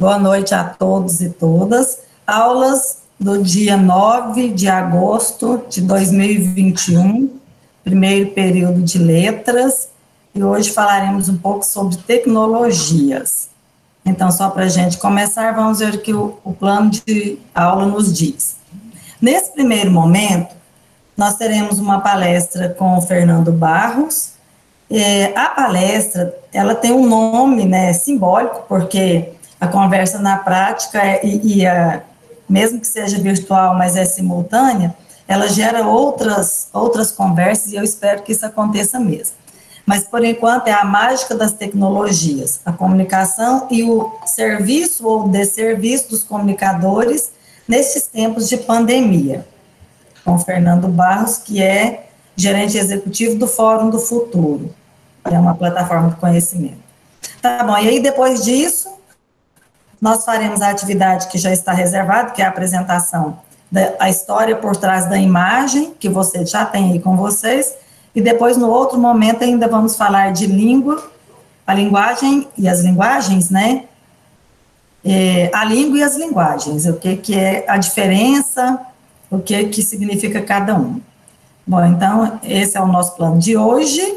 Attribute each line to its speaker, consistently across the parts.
Speaker 1: Boa noite a todos e todas. Aulas do dia 9 de agosto de 2021, primeiro período de letras, e hoje falaremos um pouco sobre tecnologias. Então, só para a gente começar, vamos ver o que o plano de aula nos diz. Nesse primeiro momento, nós teremos uma palestra com o Fernando Barros. A palestra, ela tem um nome, né, simbólico, porque a conversa na prática, mesmo que seja virtual, mas é simultânea, ela gera outras conversas, e eu espero que isso aconteça mesmo. Mas, por enquanto, é a mágica das tecnologias, a comunicação e o serviço ou desserviço dos comunicadores nesses tempos de pandemia, com Fernando Barros, que é gerente executivo do Fórum do Futuro, que é uma plataforma de conhecimento. Tá bom, e aí depois disso, nós faremos a atividade que já está reservada, que é a apresentação da história por trás da imagem, que você já tem aí com vocês, e depois, no outro momento, ainda vamos falar de língua, a linguagem e as linguagens, né? A língua e as linguagens, o que é a diferença, o que significa cada um. Bom, então, esse é o nosso plano de hoje.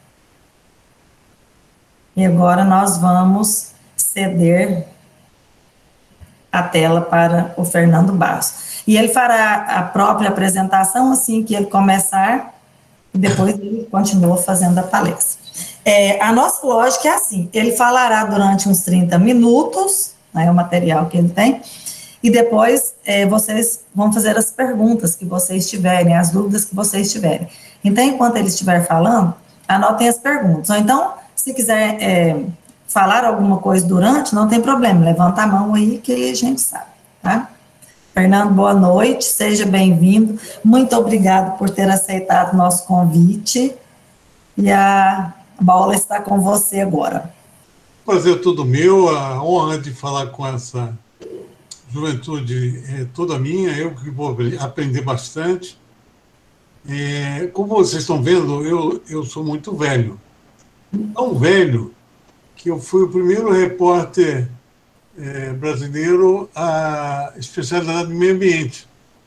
Speaker 1: E agora nós vamos ceder a tela para o Fernando Barros. E ele fará a própria apresentação assim que ele começar, e depois ele continua fazendo a palestra. A nossa lógica é assim, ele falará durante uns 30 minutos, né, o material que ele tem, e depois vocês vão fazer as perguntas que vocês tiverem, as dúvidas que vocês tiverem. Então, enquanto ele estiver falando, anotem as perguntas. Ou então, se quiser falar alguma coisa durante, não tem problema, levanta a mão aí que a gente sabe, tá? Fernando, boa noite, seja bem-vindo. Muito obrigado por ter aceitado o nosso convite. E a bola está com você agora.
Speaker 2: Prazer todo meu, a honra de falar com essa juventude é toda minha, eu que vou aprender bastante. Como vocês estão vendo, eu sou muito velho. Tão velho que eu fui o primeiro repórter brasileiro a especialidade no meio ambiente.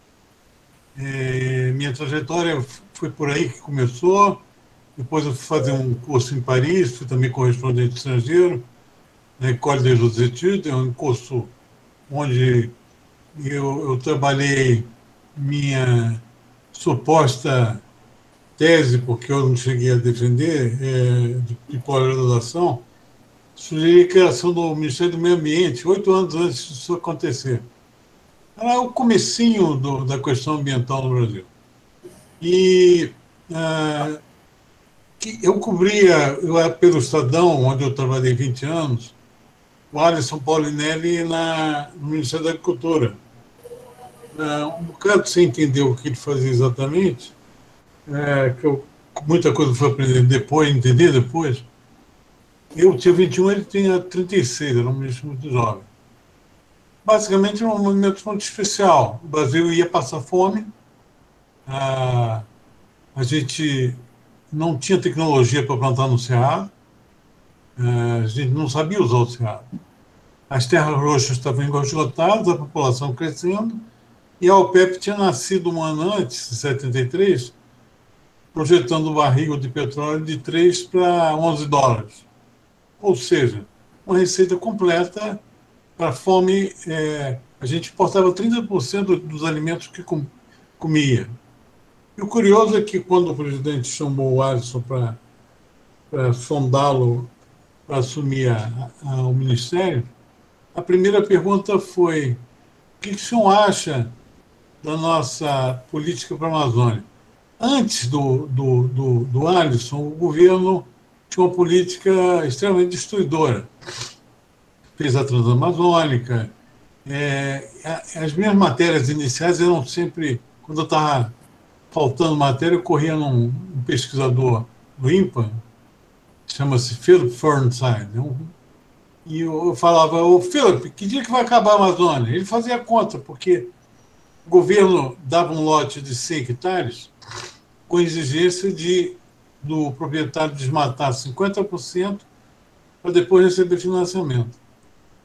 Speaker 2: Minha trajetória foi por aí que começou. Depois eu fui fazer um curso em Paris, fui também correspondente estrangeiro, na École des Hautes Études, um curso onde eu trabalhei minha suposta tese, porque eu não cheguei a defender, de pós-graduação, sugeri a criação do Ministério do Meio Ambiente, 8 anos antes disso acontecer. Era o comecinho da questão ambiental no Brasil. E eu cobria, pelo Estadão, onde eu trabalhei 20 anos, o Alisson Paulinelli no Ministério da Agricultura. Um bocado sem entender o que ele fazia exatamente, que muita coisa foi aprendendo depois, entender depois. Eu tinha 21, ele tinha 36, era um ministro muito jovem. Basicamente, era um momento muito especial. O Brasil ia passar fome, a gente não tinha tecnologia para plantar no Cerrado, a gente não sabia usar o Cerrado. As terras roxas estavam esgotadas, a população crescendo, e a OPEP tinha nascido um ano antes, em 73, projetando o barril de petróleo de 3 para 11 dólares. Ou seja, uma receita completa para fome. A gente importava 30% dos alimentos que comia. E o curioso é que, quando o presidente chamou o Alisson para sondá-lo para assumir o ministério, a primeira pergunta foi: o que o senhor acha da nossa política para a Amazônia? Antes do Alisson, o governo tinha uma política extremamente destruidora. Fez a Transamazônica. As minhas matérias iniciais eram sempre, quando eu estava faltando matéria, eu corria num pesquisador do INPA, chama-se Philip Fernside, e eu falava: ô Philip, que dia que vai acabar a Amazônia? Ele fazia conta, porque o governo dava um lote de 100 hectares com exigência do proprietário desmatar 50% para depois receber financiamento.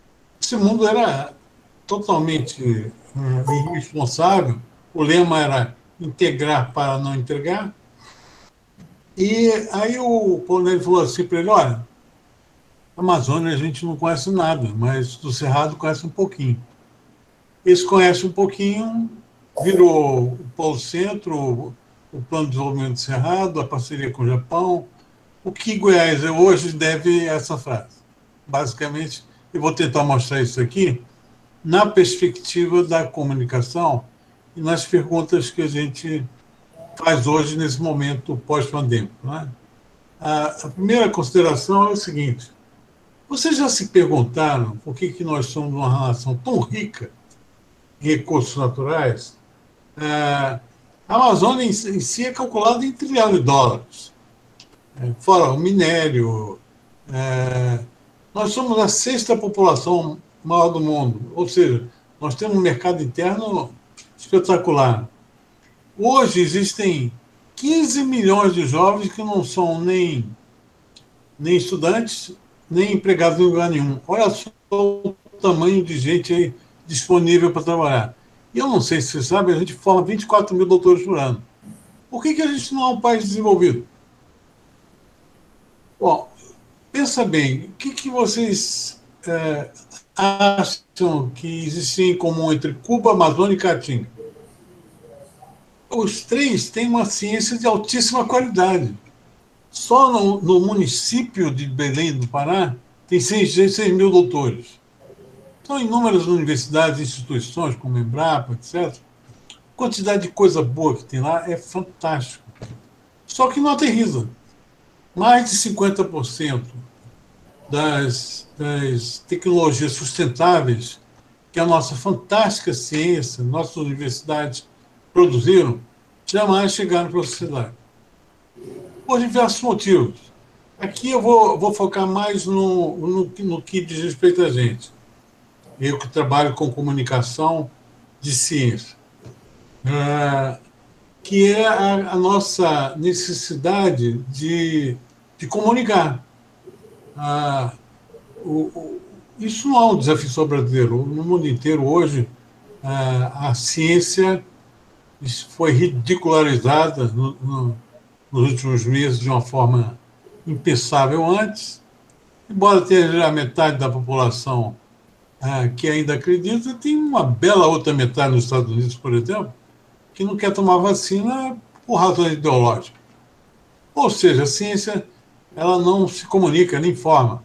Speaker 2: esse mundo era totalmente irresponsável. O lema era integrar para não entregar. E aí o Paulo Nery falou assim para ele, olha, a Amazônia a gente não conhece nada, mas do Cerrado conhece um pouquinho. Esse conhece um pouquinho, virou o Polo Centro, o Plano de Desenvolvimento do Cerrado, a parceria com o Japão. O que Goiás é hoje deve a essa frase. Basicamente, eu vou tentar mostrar isso aqui na perspectiva da comunicação e nas perguntas que a gente faz hoje nesse momento pós-pandêmico. Não é? A primeira consideração é o seguinte: vocês já se perguntaram por que nós somos uma nação tão rica em recursos naturais? A Amazônia em si é calculada em US$ trilhão, fora o minério. Nós somos a sexta população maior do mundo, ou seja, nós temos um mercado interno espetacular. Hoje existem 15 milhões de jovens que não são nem estudantes, nem empregados em lugar nenhum. Olha só o tamanho de gente aí disponível para trabalhar. E eu não sei se você sabe, a gente forma 24 mil doutores por ano. Por que a gente não é um país desenvolvido? Bom, pensa bem, o que vocês acham que existia em comum entre Cuba, Amazônia e Caatinga? Os três têm uma ciência de altíssima qualidade. Só no município de Belém do Pará tem 6 mil doutores. São inúmeras universidades e instituições, como Embrapa, etc. A quantidade de coisa boa que tem lá é fantástica. Só que não aterriza. Mais de 50% das tecnologias sustentáveis que a nossa fantástica ciência, nossas universidades produziram, jamais chegaram para a sociedade. Por diversos motivos. Aqui eu vou focar mais no que diz respeito a gente. Eu que trabalho com comunicação de ciência. Que é a nossa necessidade de comunicar. Isso não é um desafio só brasileiro. No mundo inteiro, hoje, a ciência foi ridicularizada nos últimos meses de uma forma impensável antes. Embora tenha a metade da população que ainda acredita, tem uma bela outra metade nos Estados Unidos, por exemplo, que não quer tomar vacina por razões ideológicas. Ou seja, a ciência ela não se comunica, nem informa.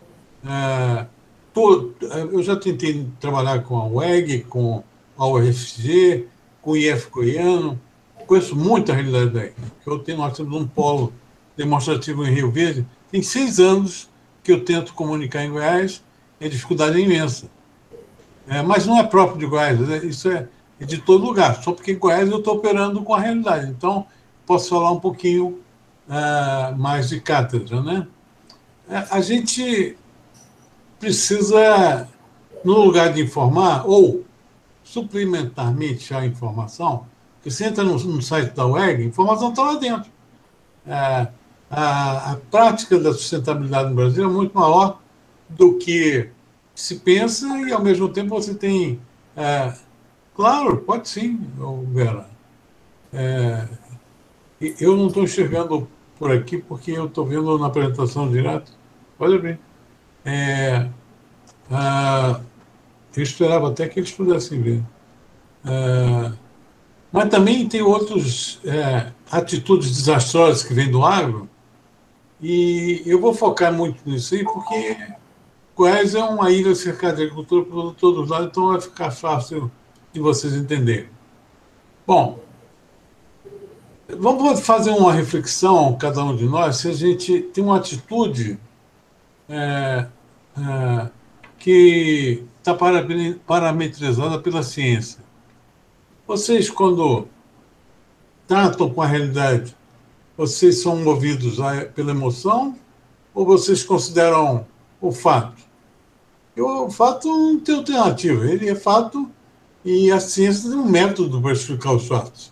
Speaker 2: Eu já tentei trabalhar com a UEG, com a UFG, com o IF Goiano, conheço muito a realidade daí. Nós temos um polo demonstrativo em Rio Verde, tem 6 anos que eu tento comunicar em Goiás, e a dificuldade é imensa. Mas não é próprio de Goiás, isso é de todo lugar, só porque em Goiás eu estou operando com a realidade. Então, posso falar um pouquinho mais de cátedra, né? A gente precisa, no lugar de informar, ou suplementarmente a informação, porque você entra no site da UEG, a informação está lá dentro. A prática da sustentabilidade no Brasil é muito maior do que se pensa e, ao mesmo tempo, você tem... claro, pode sim, Vera. Eu não estou enxergando por aqui porque eu estou vendo na apresentação direto. Olha bem. Eu esperava até que eles pudessem ver. Mas também tem outras atitudes desastrosas que vêm do agro, e eu vou focar muito nisso aí, porque Goiás é uma ilha cercada de agricultura por todos os lados, então vai ficar fácil de vocês entenderem. Bom, vamos fazer uma reflexão, cada um de nós, se a gente tem uma atitude que está parametrizada pela ciência. Vocês, quando tratam com a realidade, vocês são movidos pela emoção ou vocês consideram o fato? O fato não tem alternativa, ele é fato e a ciência tem um método para explicar os fatos.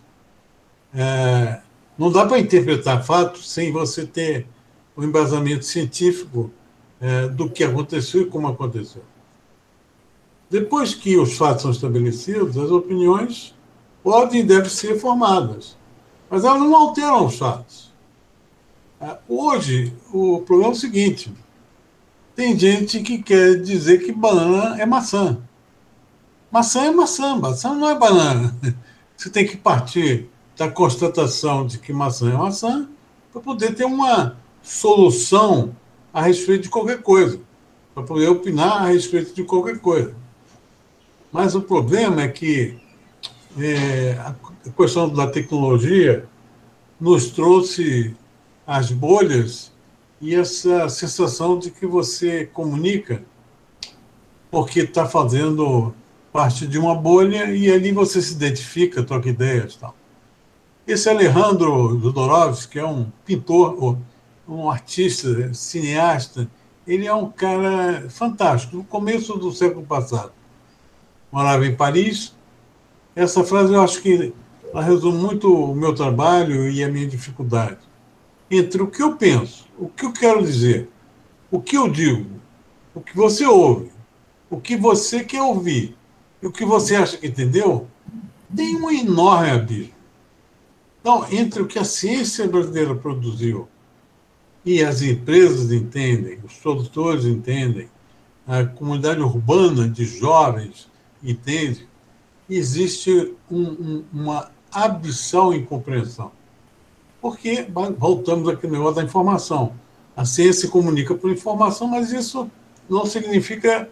Speaker 2: Não dá para interpretar fatos sem você ter o embasamento científico do que aconteceu e como aconteceu. Depois que os fatos são estabelecidos, as opiniões podem e devem ser formadas, mas elas não alteram os fatos. Hoje, o problema é o seguinte: tem gente que quer dizer que banana é maçã. Maçã é maçã, maçã não é banana. Você tem que partir da constatação de que maçã é maçã para poder ter uma solução a respeito de qualquer coisa, para poder opinar a respeito de qualquer coisa. Mas o problema é que a questão da tecnologia nos trouxe as bolhas e essa sensação de que você comunica porque está fazendo parte de uma bolha e ali você se identifica, troca ideias e tal. Esse Alejandro Jodorowsky, que é um pintor, um artista, cineasta, ele é um cara fantástico. No começo do século passado, morava em Paris. Essa frase eu acho que ela resume muito o meu trabalho e a minha dificuldade. Entre o que eu penso, o que eu quero dizer, o que eu digo, o que você ouve, o que você quer ouvir e o que você acha que entendeu, tem um enorme abismo. Então, entre o que a ciência brasileira produziu e as empresas entendem, os produtores entendem, a comunidade urbana de jovens entende, existe uma abissal incompreensão. Porque voltamos aqui no negócio da informação. A ciência se comunica por informação, mas isso não significa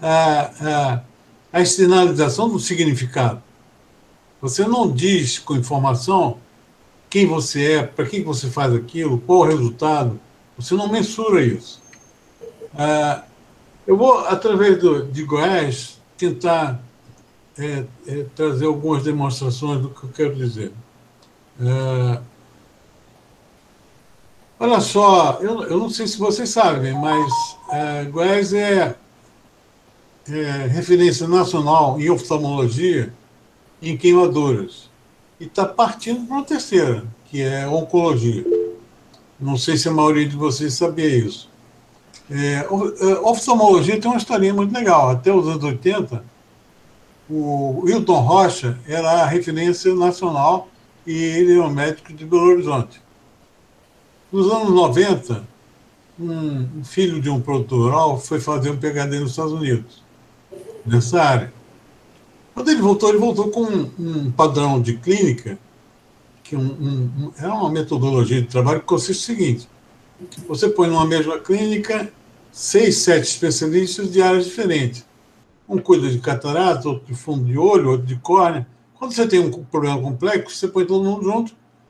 Speaker 2: a externalização do significado. Você não diz com informação quem você é, para que você faz aquilo, qual o resultado. Você não mensura isso. Eu vou, através de Goiás, tentar trazer algumas demonstrações do que eu quero dizer. Olha só, eu não sei se vocês sabem, mas Goiás é referência nacional em oftalmologia em queimaduras. E está partindo para uma terceira, que é oncologia. Não sei se a maioria de vocês sabia isso. Oftalmologia tem uma historinha muito legal. Até os anos 80, o Wilton Rocha era a referência nacional e ele era um médico de Belo Horizonte. Nos anos 90, um filho de um produtor rural foi fazer um PhD nos Estados Unidos, nessa área. Quando ele voltou com um padrão de clínica, que era uma metodologia de trabalho que consiste no seguinte: você põe numa mesma clínica 6, 7 especialistas de áreas diferentes. Um cuida de catarata, outro de fundo de olho, outro de córnea. Quando você tem um problema complexo, você põe todo mundo junto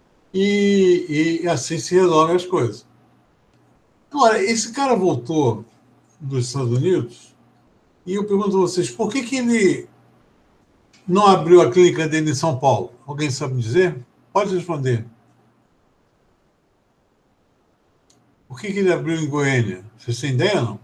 Speaker 2: e assim se resolvem as coisas. Agora, esse cara voltou dos Estados Unidos e eu pergunto a vocês, por que ele não abriu a clínica dele em São Paulo? Alguém sabe dizer? Pode responder. Por que ele abriu em Goiânia? Vocês têm ideia, não?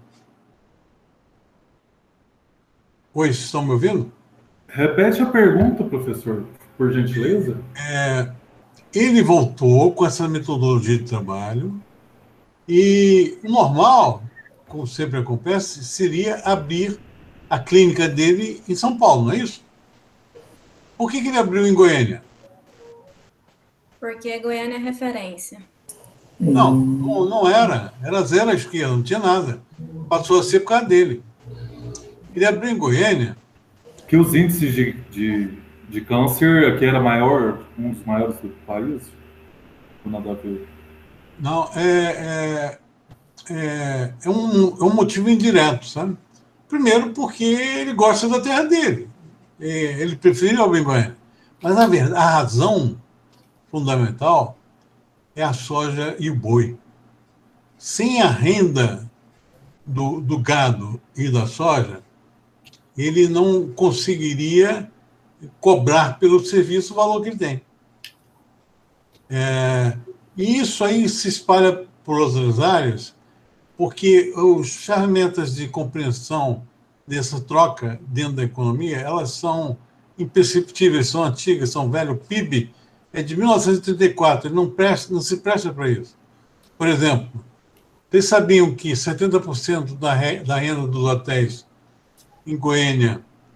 Speaker 2: Oi, vocês estão me ouvindo?
Speaker 3: Repete a pergunta, professor, por gentileza.
Speaker 2: Ele voltou com essa metodologia de trabalho e o normal, como sempre acontece, seria abrir a clínica dele em São Paulo, não é isso? Por que ele abriu em Goiânia?
Speaker 4: Porque Goiânia é referência.
Speaker 2: Não era. Era zero à esquerda, não tinha nada. Passou a ser por causa dele. Ele abriu em Goiânia.
Speaker 3: Que os índices de câncer aqui era maior, um dos maiores do país? Ou nada a ver?
Speaker 2: Não, é um motivo indireto, sabe? Primeiro, porque ele gosta da terra dele. Ele prefere abrir em Goiânia. Mas, na verdade, a razão fundamental é a soja e o boi. Sem a renda do gado e da soja, ele não conseguiria cobrar pelo serviço o valor que ele tem. E isso aí se espalha por outras áreas, porque as ferramentas de compreensão dessa troca dentro da economia, elas são imperceptíveis, são antigas, são velhas. O PIB é de 1934, ele não se presta para isso. Por exemplo, vocês sabiam que 70% da renda dos hotéis em Goiânia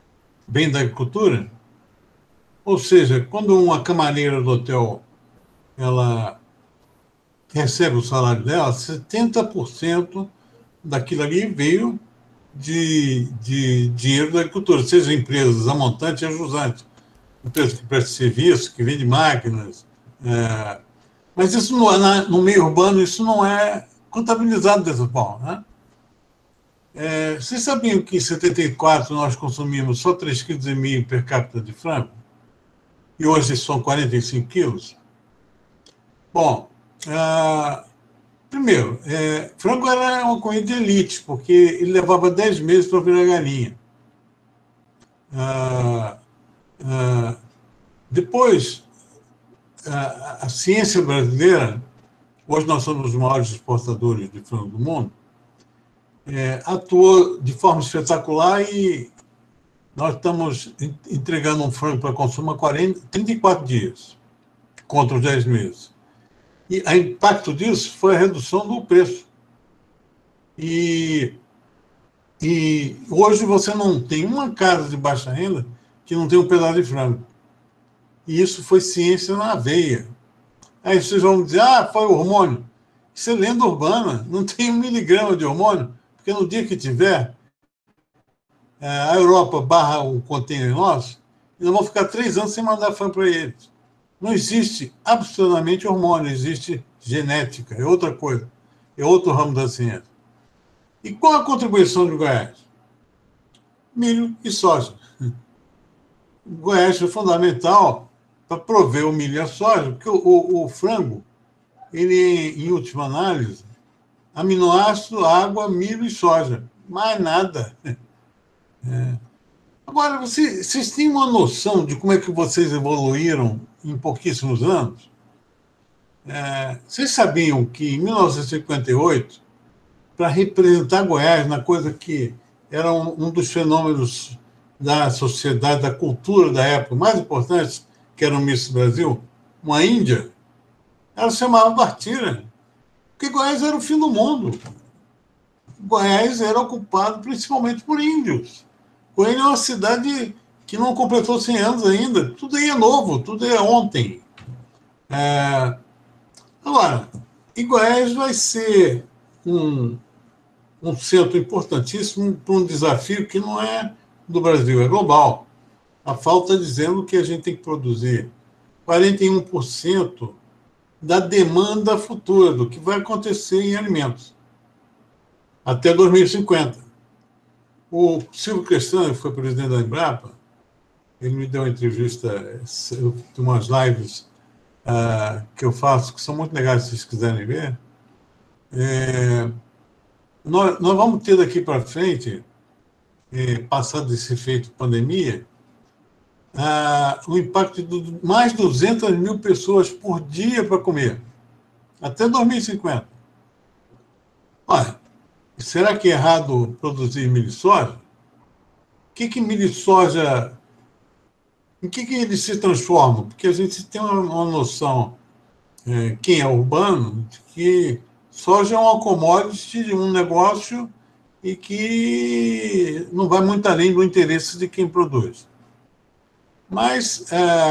Speaker 2: vem da agricultura. Ou seja, quando uma camareira do hotel ela recebe o salário dela, 70% daquilo ali veio de dinheiro da agricultura, seja empresas, a montante e a jusante, empresas que prestam serviço, que vendem máquinas. Mas isso no meio urbano, isso não é contabilizado dessa forma, né? Vocês sabiam que em 74 nós consumimos só 3,5 kg per capita de frango? E hoje são 45 quilos? Bom, primeiro, frango era uma comida de elite, porque ele levava 10 meses para virar galinha. Depois, a ciência brasileira, hoje nós somos os maiores exportadores de frango do mundo, atuou de forma espetacular e nós estamos entregando um frango para consumo há 34 dias, contra os 10 meses. E o impacto disso foi a redução do preço. E hoje você não tem uma casa de baixa renda que não tem um pedaço de frango. E isso foi ciência na veia. Aí vocês vão dizer, foi hormônio. Isso é lenda urbana, não tem 1 miligrama de hormônio, porque no dia que tiver, a Europa barra um container nosso, e nós vamos ficar 3 anos sem mandar frango para eles. Não existe absolutamente hormônio, existe genética, é outra coisa, é outro ramo da ciência. E qual a contribuição de Goiás? Milho e soja. O Goiás é fundamental para prover o milho e a soja, porque o frango, ele, em última análise, aminoácido, água, milho e soja. Mais nada. Agora, vocês têm uma noção de como é que vocês evoluíram em pouquíssimos anos? Vocês sabiam que em 1958, para representar Goiás na coisa que era um dos fenômenos da sociedade, da cultura da época mais importantes, que era o Miss Brasil, uma índia, ela se chamava Bartira, porque Goiás era o fim do mundo. Goiás era ocupado principalmente por índios. Goiânia é uma cidade que não completou 100 anos ainda, tudo aí é novo, tudo é ontem. Agora, e Goiás vai ser um centro importantíssimo para um desafio que não é do Brasil, é global. A FAO está dizendo que a gente tem que produzir 41% da demanda futura, do que vai acontecer em alimentos, até 2050. O Silvio Crestani, que foi presidente da Embrapa, ele me deu uma entrevista, de umas lives que eu faço, que são muito legais, se vocês quiserem ver. Nós vamos ter daqui para frente, passado esse efeito pandemia, o impacto de mais de 200 mil pessoas por dia para comer, até 2050. Olha, será que é errado produzir milho e soja? O que milho e soja... Em que eles se transformam? Porque a gente tem uma noção, quem é urbano, de que soja é uma commodity de um negócio e que não vai muito além do interesse de quem produz. Mas,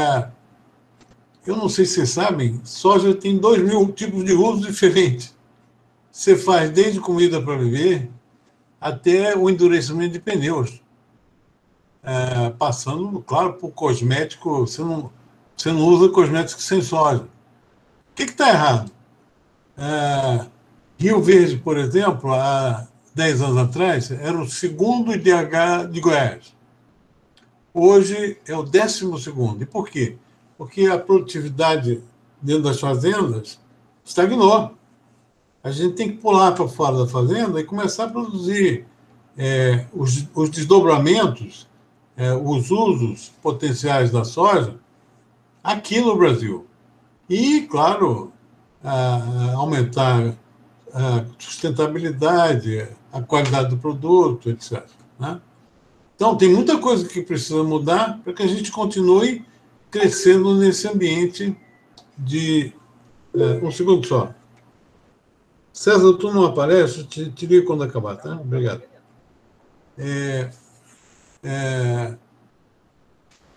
Speaker 2: eu não sei se vocês sabem, soja tem 2.000 tipos de uso diferentes. Você faz desde comida para viver até o endurecimento de pneus. Passando, claro, por cosmético, você não usa cosméticos sem soja. O que está errado? Rio Verde, por exemplo, há 10 anos atrás, era o segundo IDH de Goiás. Hoje é o 12º. E por quê? Porque a produtividade dentro das fazendas estagnou. A gente tem que pular para fora da fazenda e começar a produzir os desdobramentos, os usos potenciais da soja aqui no Brasil. E, claro, aumentar a sustentabilidade, a qualidade do produto, etc. Né? Então, tem muita coisa que precisa mudar para que a gente continue crescendo nesse ambiente de... um segundo só. César, tu não aparece? Te ligo quando acabar, tá? Obrigado.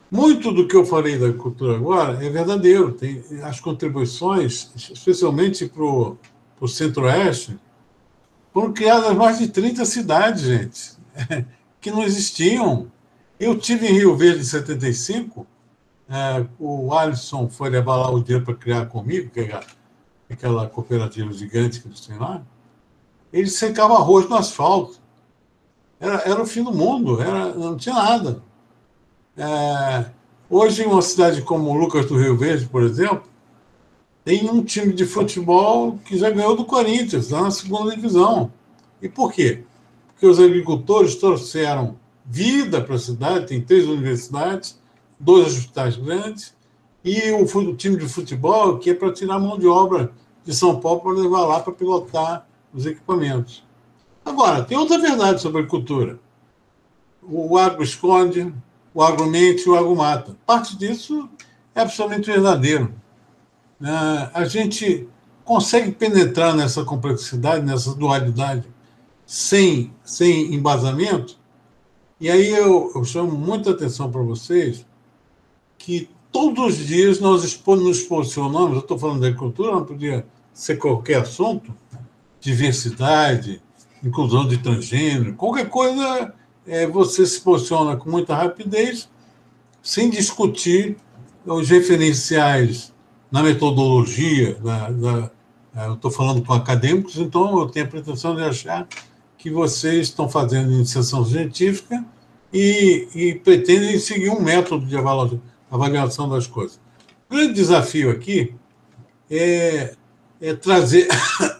Speaker 2: Muito do que eu falei da cultura agora é verdadeiro. Tem as contribuições, especialmente para o Centro-Oeste, foram criadas mais de 30 cidades, gente, que não existiam. Eu tive em Rio Verde em 75, o Alisson foi levar lá o dinheiro para criar comigo, que é aquela cooperativa gigante que eles têm lá. Ele secava arroz no asfalto. Era o fim do mundo, não tinha nada. Hoje, em uma cidade como Lucas do Rio Verde, por exemplo, tem um time de futebol que já ganhou do Corinthians, lá na segunda divisão. E por quê? Porque os agricultores trouxeram vida para a cidade, tem 3 universidades, 2 hospitais grandes, e o time de futebol que é para tirar a mão de obra de São Paulo para levar lá para pilotar os equipamentos. Agora, tem outra verdade sobre a agricultura. O agro esconde, o agro mente, o agro mata. Parte disso é absolutamente verdadeiro. A gente consegue penetrar nessa complexidade, nessa dualidade, sem embasamento. E aí eu chamo muita atenção para vocês que todos os dias nós nos posicionamos, eu estou falando da agricultura, não podia ser qualquer assunto, diversidade, inclusão de transgênero, qualquer coisa, você se posiciona com muita rapidez, sem discutir os referenciais na metodologia, eu estou falando com acadêmicos, então eu tenho a pretensão de achar que vocês estão fazendo iniciação científica e pretendem seguir um método de avaliação das coisas. O grande desafio aqui é trazer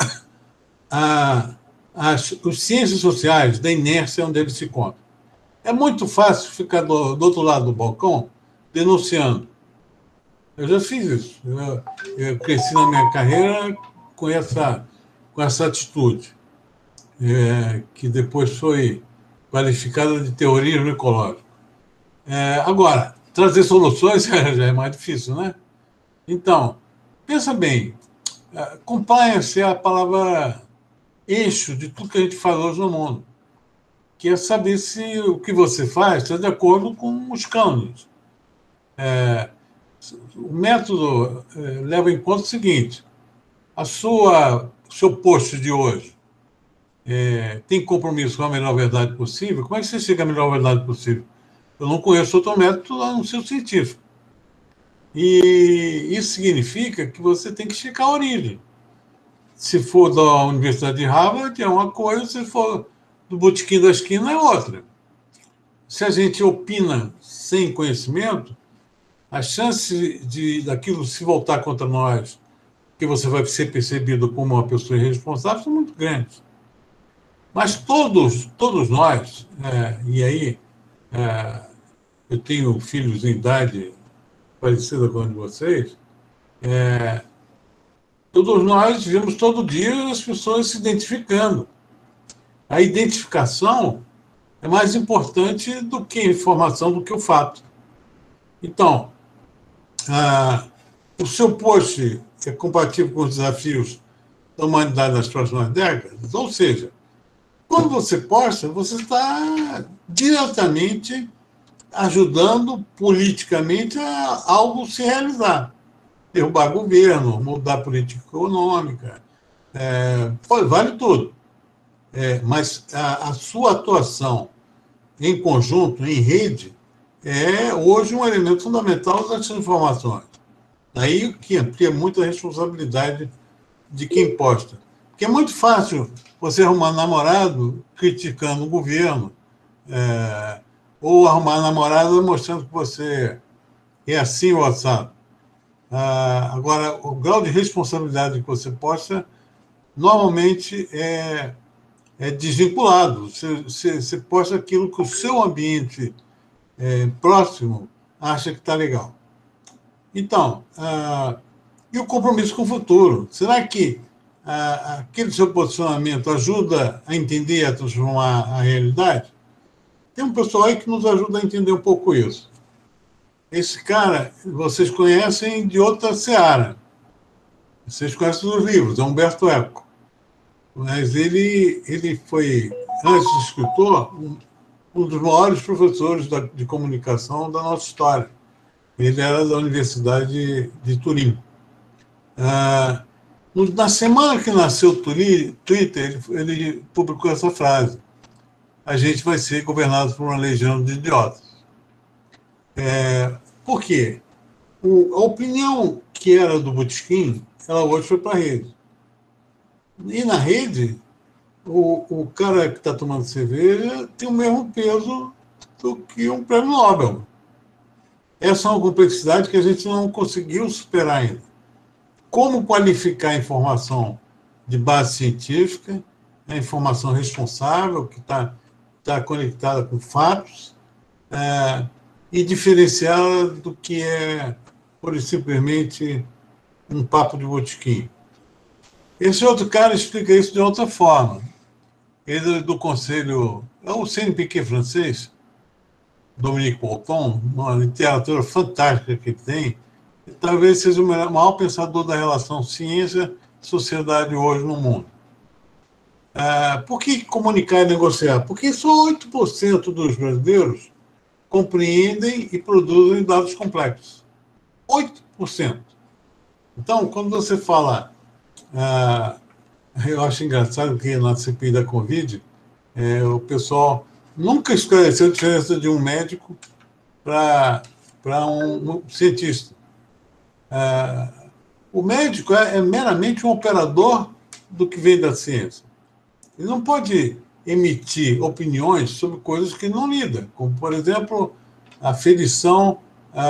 Speaker 2: as ciências sociais da inércia onde eles se encontram. É muito fácil ficar do outro lado do balcão denunciando. Eu já fiz isso. Eu cresci na minha carreira com essa atitude, que depois foi qualificada de terrorismo ecológico. Agora, trazer soluções já é mais difícil, né? Então, pensa bem, compliance é a palavra eixo de tudo que a gente faz hoje no mundo, que é saber se o que você faz está de acordo com os cânones. O método leva em conta o seguinte: o seu post de hoje tem compromisso com a melhor verdade possível? Como é que você chega à melhor verdade possível? Eu não conheço outro método a não ser o científico. E isso significa que você tem que checar a origem. Se for da Universidade de Harvard, é uma coisa, se for do botequim da esquina, é outra. Se a gente opina sem conhecimento, a chance daquilo se voltar contra nós, que você vai ser percebido como uma pessoa irresponsável, são muito grandes. Mas todos nós, e aí eu tenho filhos em idade parecida com a de vocês, todos nós vemos todo dia as pessoas se identificando. A identificação é mais importante do que a informação, do que o fato. Então, o seu post é compatível com os desafios da humanidade nas próximas décadas? Ou seja, quando você posta, você está diretamente ajudando politicamente a algo se realizar. Derrubar governo, mudar a política econômica, vale tudo. Mas a sua atuação em conjunto, em rede, é hoje um elemento fundamental das informações. Daí que amplia muito a responsabilidade de quem posta. Porque é muito fácil você arrumar namorado criticando o governo, ou arrumar namorada mostrando que você é assim ou assado. Agora, o grau de responsabilidade que você posta normalmente é desvinculado. Você posta aquilo que o seu ambiente próximo acha que está legal. Então, e o compromisso com o futuro? Será que aquele seu posicionamento ajuda a entender, a transformar a realidade? Tem um pessoal aí que nos ajuda a entender um pouco isso. Esse cara, vocês conhecem de outra seara. Vocês conhecem os livros, é Humberto Eco. Mas ele foi, antes de escritor, um dos maiores professores de comunicação da nossa história. Ele era da Universidade de Turim. Na semana que nasceu o Twitter, ele publicou essa frase: a gente vai ser governado por uma legião de idiotas. Por quê? A opinião que era do Botequim, ela hoje foi para a rede. E na rede, o cara que está tomando cerveja tem o mesmo peso do que um prêmio Nobel. Essa é uma complexidade que a gente não conseguiu superar ainda. Como qualificar a informação de base científica, a informação responsável, que está conectada com fatos, e diferenciá-la do que é, por simplesmente, um papo de botequim. Esse outro cara explica isso de outra forma. Ele é do conselho, é o CNPq francês, Dominique Bolton, uma literatura fantástica que ele tem, e talvez seja o maior pensador da relação ciência-sociedade hoje no mundo. Por que comunicar e negociar? Porque só 8% dos brasileiros compreendem e produzem dados complexos. 8%. Então, quando você fala... eu acho engraçado que na CPI da Covid, o pessoal nunca esclareceu a diferença de um médico para um cientista. O médico é meramente um operador do que vem da ciência. Ele não pode emitir opiniões sobre coisas que não lida, como, por exemplo, a ferição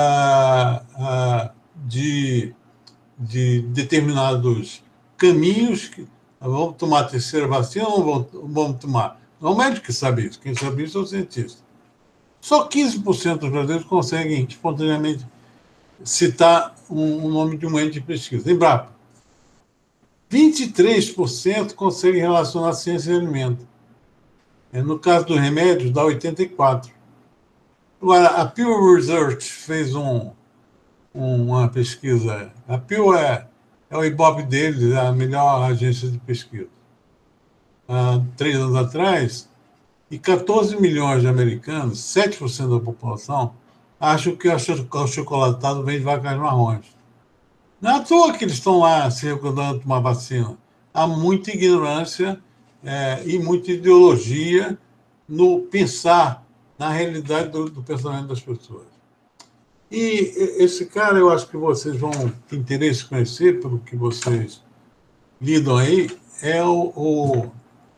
Speaker 2: de determinados caminhos. Vamos tomar a terceira vacina ou não vamos tomar? Não é o médico que sabe isso. Quem sabe isso é o cientista. Só 15% dos brasileiros conseguem espontaneamente citar um nome de um ente de pesquisa. Embrapa. 23% conseguem relacionar ciência e alimento. No caso do remédio, dá 84%. Agora, a Pew Research fez uma pesquisa. A Pew é o Ibope deles, a melhor agência de pesquisa. 3 anos atrás, e 14 milhões de americanos, 7% da população, acham que o chocolatado vem de vacas marrons. Não é à toa que eles estão lá se recomendando tomar vacina. Há muita ignorância e muita ideologia no pensar, na realidade do pensamento das pessoas. E esse cara, eu acho que vocês vão ter interesse em conhecer, pelo que vocês lidam aí, é o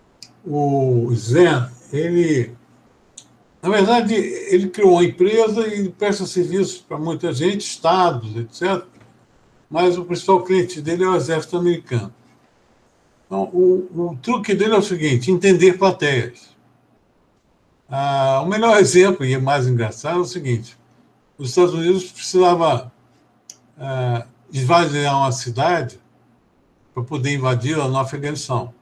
Speaker 2: Zen. Ele, na verdade, ele criou uma empresa e presta serviços para muita gente, estados, etc., mas o principal cliente dele é o exército americano. Então, o truque dele é o seguinte: entender plateias. O melhor exemplo, e é mais engraçado, é o seguinte: os Estados Unidos precisavam esvaziar uma cidade para poder invadi-la no Afeganistão.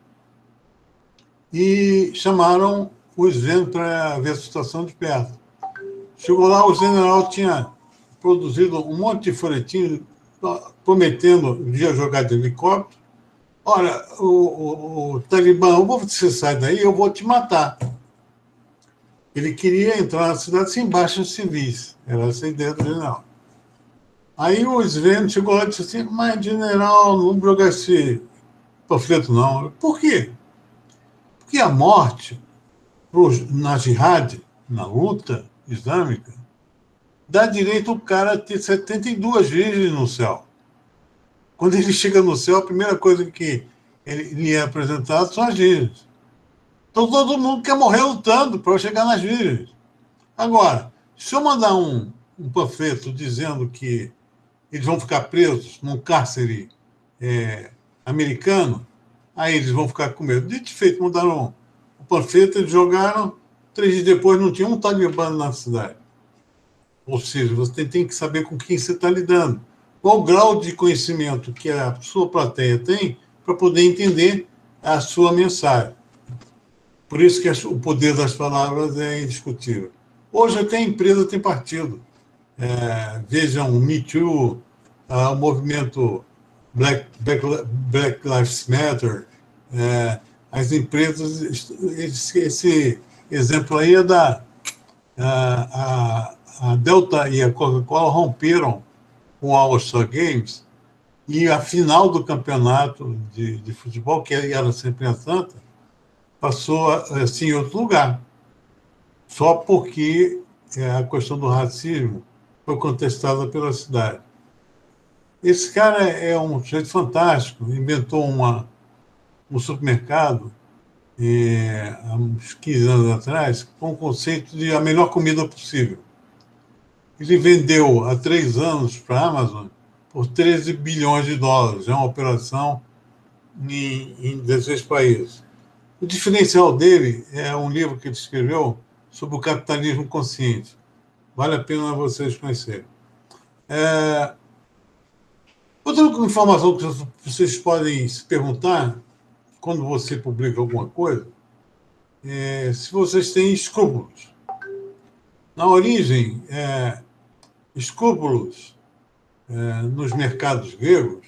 Speaker 2: E chamaram o Zen para ver a situação de perto. Chegou lá, o general tinha produzido um monte de folhetim prometendo ia jogar de helicóptero. Olha, o Talibã, você sai daí, eu vou te matar. Ele queria entrar na cidade sem baixas civis. Era essa a ideia do general. Aí o Sven chegou lá e disse assim: mas, general, não vou jogar esse panfleto, não. Por quê? Porque a morte, na jihad, na luta islâmica, dá direito ao cara a ter 72 virgens no céu. Quando ele chega no céu, a primeira coisa que lhe é apresentado são as virgens. Então todo mundo quer morrer lutando para chegar nas virgens. Agora, se eu mandar um panfleto dizendo que eles vão ficar presos num cárcere americano, aí eles vão ficar com medo. Dito e feito, mandaram o panfleto, eles jogaram, 3 dias depois não tinha um talibã na cidade. Ou seja, você tem que saber com quem você está lidando. Qual o grau de conhecimento que a sua plateia tem para poder entender a sua mensagem. Por isso que o poder das palavras é indiscutível. Hoje até a empresa tem partido. Vejam o Me Too, o movimento Black Lives Matter, as empresas, esse exemplo aí é da a Delta e a Coca-Cola romperam com o All-Star Games e a final do campeonato de futebol, que era sempre em Atlanta, passou assim, em outro lugar, só porque a questão do racismo foi contestada pela cidade. Esse cara é um sujeito fantástico, inventou um supermercado há uns 15 anos atrás, com o conceito de a melhor comida possível. Ele vendeu há 3 anos para a Amazon por 13 bilhões de dólares. É uma operação em 16 países. O diferencial dele é um livro que ele escreveu sobre o capitalismo consciente. Vale a pena vocês conhecerem. Outra informação que vocês podem se perguntar quando você publica alguma coisa é se vocês têm escrúpulos. Na origem, escrúpulos nos mercados gregos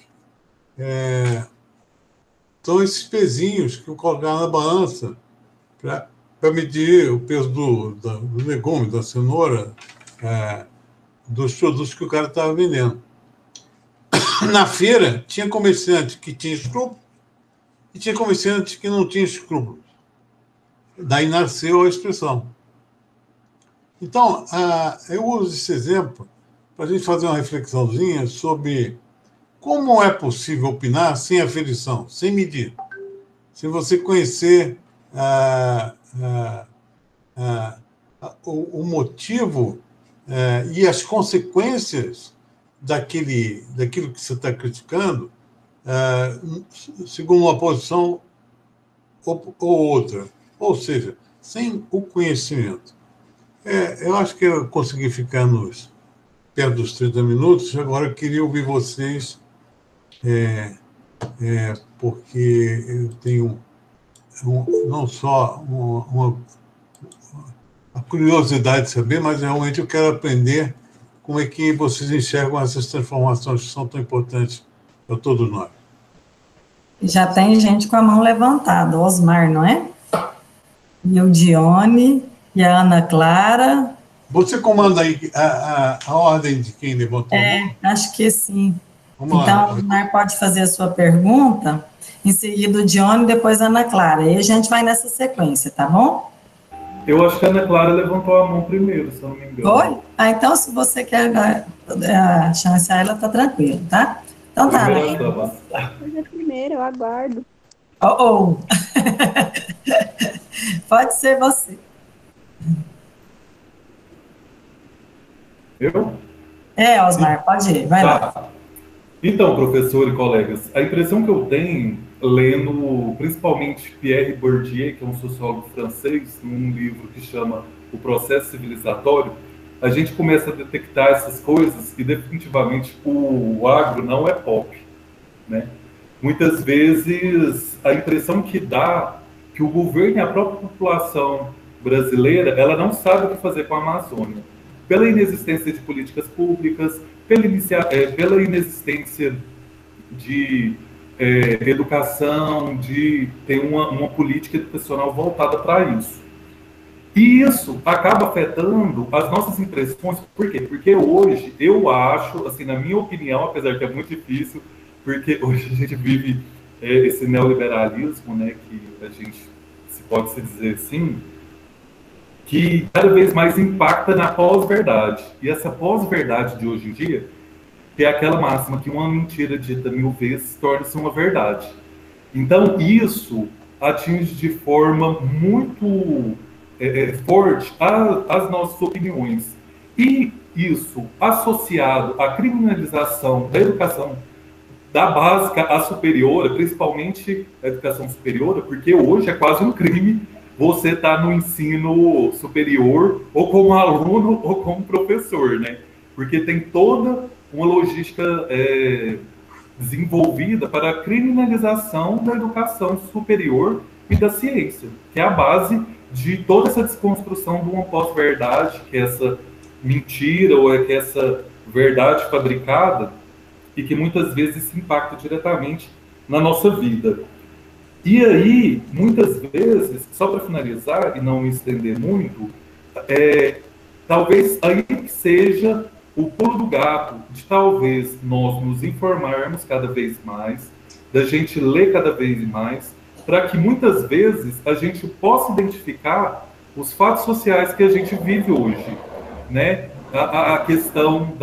Speaker 2: são esses pezinhos que eu colocava na balança para medir o peso do legume, da cenoura, dos produtos que o cara estava vendendo. Na feira, tinha comerciante que tinha escrúpulos e tinha comerciante que não tinha escrúpulos. Daí nasceu a expressão. Então, eu uso esse exemplo para a gente fazer uma reflexãozinha sobre como é possível opinar sem aferição, sem medir, sem você conhecer o motivo e as consequências daquilo que você está criticando, segundo uma posição ou outra. Ou seja, sem o conhecimento. Eu acho que eu consegui ficar perto dos 30 minutos. Agora eu queria ouvir vocês, porque eu tenho não só a curiosidade de saber, mas realmente eu quero aprender como é que vocês enxergam essas transformações que são tão importantes para todos nós.
Speaker 1: Já tem gente com a mão levantada, o Osmar, não é? E o Dione, e a Ana Clara.
Speaker 2: Você comanda aí a ordem de quem levantou a mão?
Speaker 1: Acho que sim.
Speaker 2: Vamos
Speaker 1: então,
Speaker 2: lá.
Speaker 1: o Osmar pode fazer a sua pergunta, em seguida o Dione, depois a Ana Clara. E a gente vai nessa sequência, tá bom?
Speaker 3: Eu acho que a Ana Clara levantou a mão primeiro, se eu não me engano.
Speaker 1: Foi? Então, se você quer a chance a ela, tá tranquilo, tá? Então tá, né?
Speaker 4: Primeiro, eu aguardo.
Speaker 1: Oh. Pode ser você.
Speaker 3: Eu?
Speaker 1: Osmar, pode ir, vai lá.
Speaker 3: Então, professor e colegas, a impressão que eu tenho, lendo principalmente Pierre Bourdieu, que é um sociólogo francês, num livro que chama O Processo Civilizatório, a gente começa a detectar essas coisas e definitivamente o agro não é pop, né? Muitas vezes a impressão que dá que o governo e a própria população brasileira, ela não sabe o que fazer com a Amazônia. Pela inexistência de políticas públicas, pela inexistência de educação, de ter uma política educacional voltada para isso. E isso acaba afetando as nossas impressões. Por quê? Porque hoje, eu acho, assim, na minha opinião, apesar que é muito difícil, porque hoje a gente vive esse neoliberalismo, né, que a gente pode se dizer assim, que cada vez mais impacta na pós-verdade. E essa pós-verdade de hoje em dia é aquela máxima que uma mentira dita 1000 vezes torna-se uma verdade. Então, isso atinge de forma muito forte as nossas opiniões. E isso, associado à criminalização da educação da básica à superior, principalmente a educação superior, porque hoje é quase um crime você estar no ensino superior, ou como aluno, ou como professor, né? Porque tem toda uma logística desenvolvida para a criminalização da educação superior e da ciência, que é a base de toda essa desconstrução de uma pós-verdade, que é essa mentira, ou é que essa verdade fabricada, e que muitas vezes se impacta diretamente na nossa vida. E aí, muitas vezes, só para finalizar e não me estender muito, talvez aí que seja o pulo do gato, de talvez nós nos informarmos cada vez mais, da gente ler cada vez mais, para que muitas vezes a gente possa identificar os fatos sociais que a gente vive hoje, né? A questão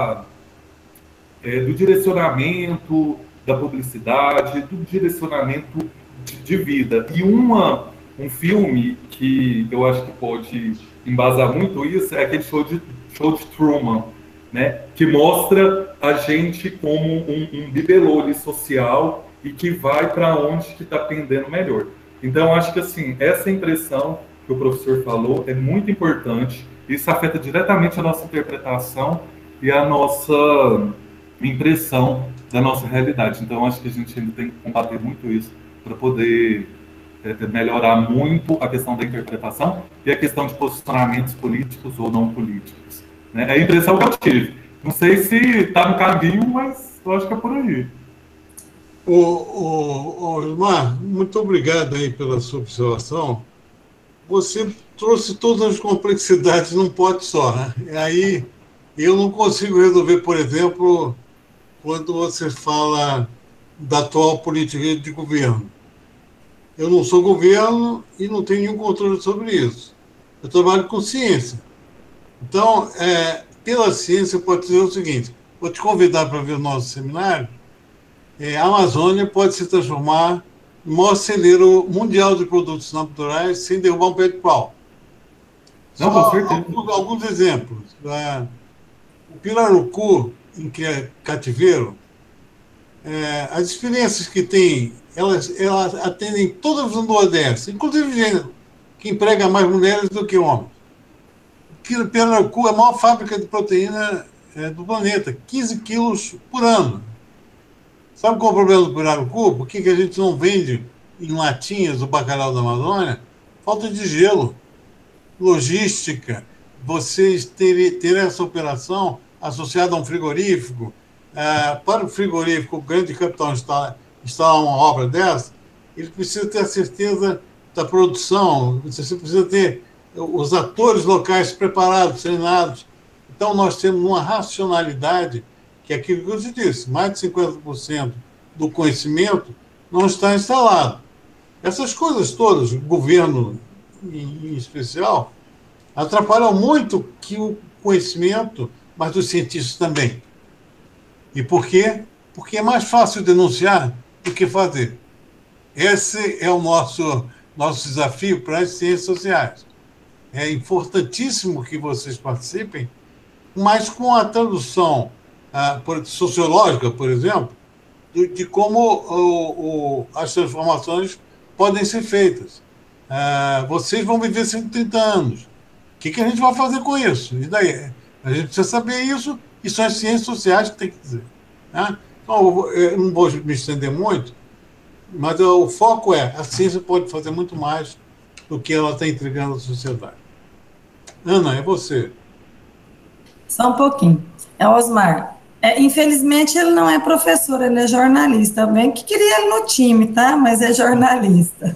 Speaker 3: do direcionamento da publicidade, do direcionamento de vida. E um filme que eu acho que pode embasar muito isso é aquele show de Truman, né? Que mostra a gente como um bibelô social e que vai para onde que está pendendo melhor. Então, acho que assim, essa impressão que o professor falou é muito importante. Isso afeta diretamente a nossa interpretação e a nossa impressão da nossa realidade. Então, acho que a gente ainda tem que combater muito isso para poder melhorar muito a questão da interpretação e a questão de posicionamentos políticos ou não políticos, né? É a impressão que eu tive. Não sei se está no caminho, mas eu acho que é por aí.
Speaker 2: Osmar, muito obrigado aí pela sua observação. Você trouxe todas as complexidades num pote só, né? E aí eu não consigo resolver, por exemplo, quando você fala da atual política de governo. Eu não sou governo e não tenho nenhum controle sobre isso. Eu trabalho com ciência. Então, pela ciência, eu posso dizer o seguinte: vou te convidar para ver o nosso seminário. A Amazônia pode se transformar no maior celeiro mundial de produtos naturais sem derrubar um pé de pau.
Speaker 3: Não,
Speaker 2: só
Speaker 3: com certeza.
Speaker 2: Alguns exemplos. O pirarucu, em que é cativeiro, as diferenças que tem, elas atendem todas as Nordeste, inclusive gênero, que emprega mais mulheres do que homens. O pirarucu é a maior fábrica de proteína do planeta, 15 quilos por ano. Sabe qual é o problema do pirarucu? Por que a gente não vende em latinhas o bacalhau da Amazônia? Falta de gelo, logística. Vocês terem essa operação associada a um frigorífico. Para o frigorífico, o grande capital instalar uma obra dessa, ele precisa ter a certeza da produção, você precisa ter os atores locais preparados, treinados. Então, nós temos uma racionalidade, que é aquilo que eu te disse, mais de 50% do conhecimento não está instalado. Essas coisas todas, o governo em especial, atrapalham muito que o conhecimento, mas os cientistas também. E por quê? Porque é mais fácil denunciar do que fazer. Esse é o nosso desafio para as ciências sociais. É importantíssimo que vocês participem, mas com a tradução sociológica, por exemplo, de como as transformações podem ser feitas. Vocês vão viver 130 anos. O que a gente vai fazer com isso? E daí? A gente precisa saber isso, e são as ciências sociais que tem que dizer. Né? Então, eu não vou me estender muito, mas o foco a ciência pode fazer muito mais do que ela está entregando à sociedade. Ana, é você.
Speaker 1: Só um pouquinho. Osmar, infelizmente ele não é professor, ele é jornalista. Bem que queria ele no time, tá? Mas é jornalista.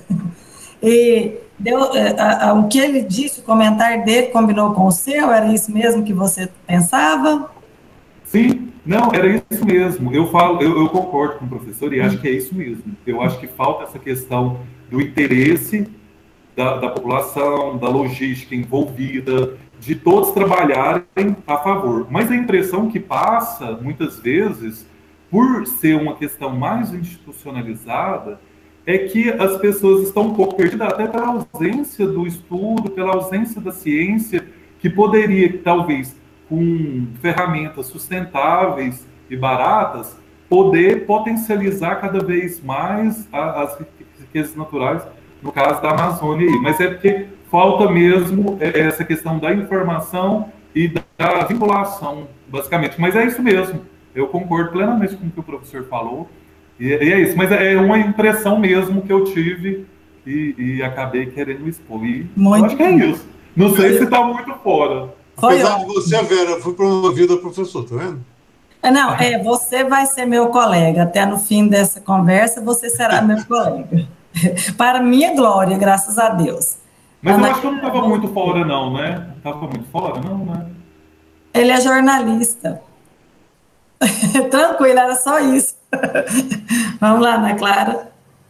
Speaker 1: E o que ele disse, o comentário dele combinou com o seu? Era isso mesmo que você pensava?
Speaker 3: Sim, não, era isso mesmo. Eu concordo com o professor e acho que é isso mesmo. Eu acho que falta essa questão do interesse da população, da logística envolvida, de todos trabalharem a favor. Mas a impressão que passa, muitas vezes, por ser uma questão mais institucionalizada, é que as pessoas estão um pouco perdidas, até pela ausência do estudo, pela ausência da ciência, que poderia, talvez, com ferramentas sustentáveis e baratas, poder potencializar cada vez mais as riquezas naturais, no caso da Amazônia. Mas é porque falta mesmo essa questão da informação e da vinculação, basicamente. Mas é isso mesmo, eu concordo plenamente com o que o professor falou, e é isso, mas é uma impressão mesmo que eu tive e acabei querendo expor. E eu acho que é isso. Não sei se está muito fora.
Speaker 2: Apesar de você, Vera, eu fui promovida a professor, tá vendo?
Speaker 1: Não, você vai ser meu colega. Até no fim dessa conversa, você será meu colega. Para minha glória, graças a Deus.
Speaker 3: Mas eu acho que eu não estava muito fora, não, né? Estava muito fora, não, né?
Speaker 1: Ele é jornalista. Tranquilo, era só isso. Vamos lá, Ana Clara.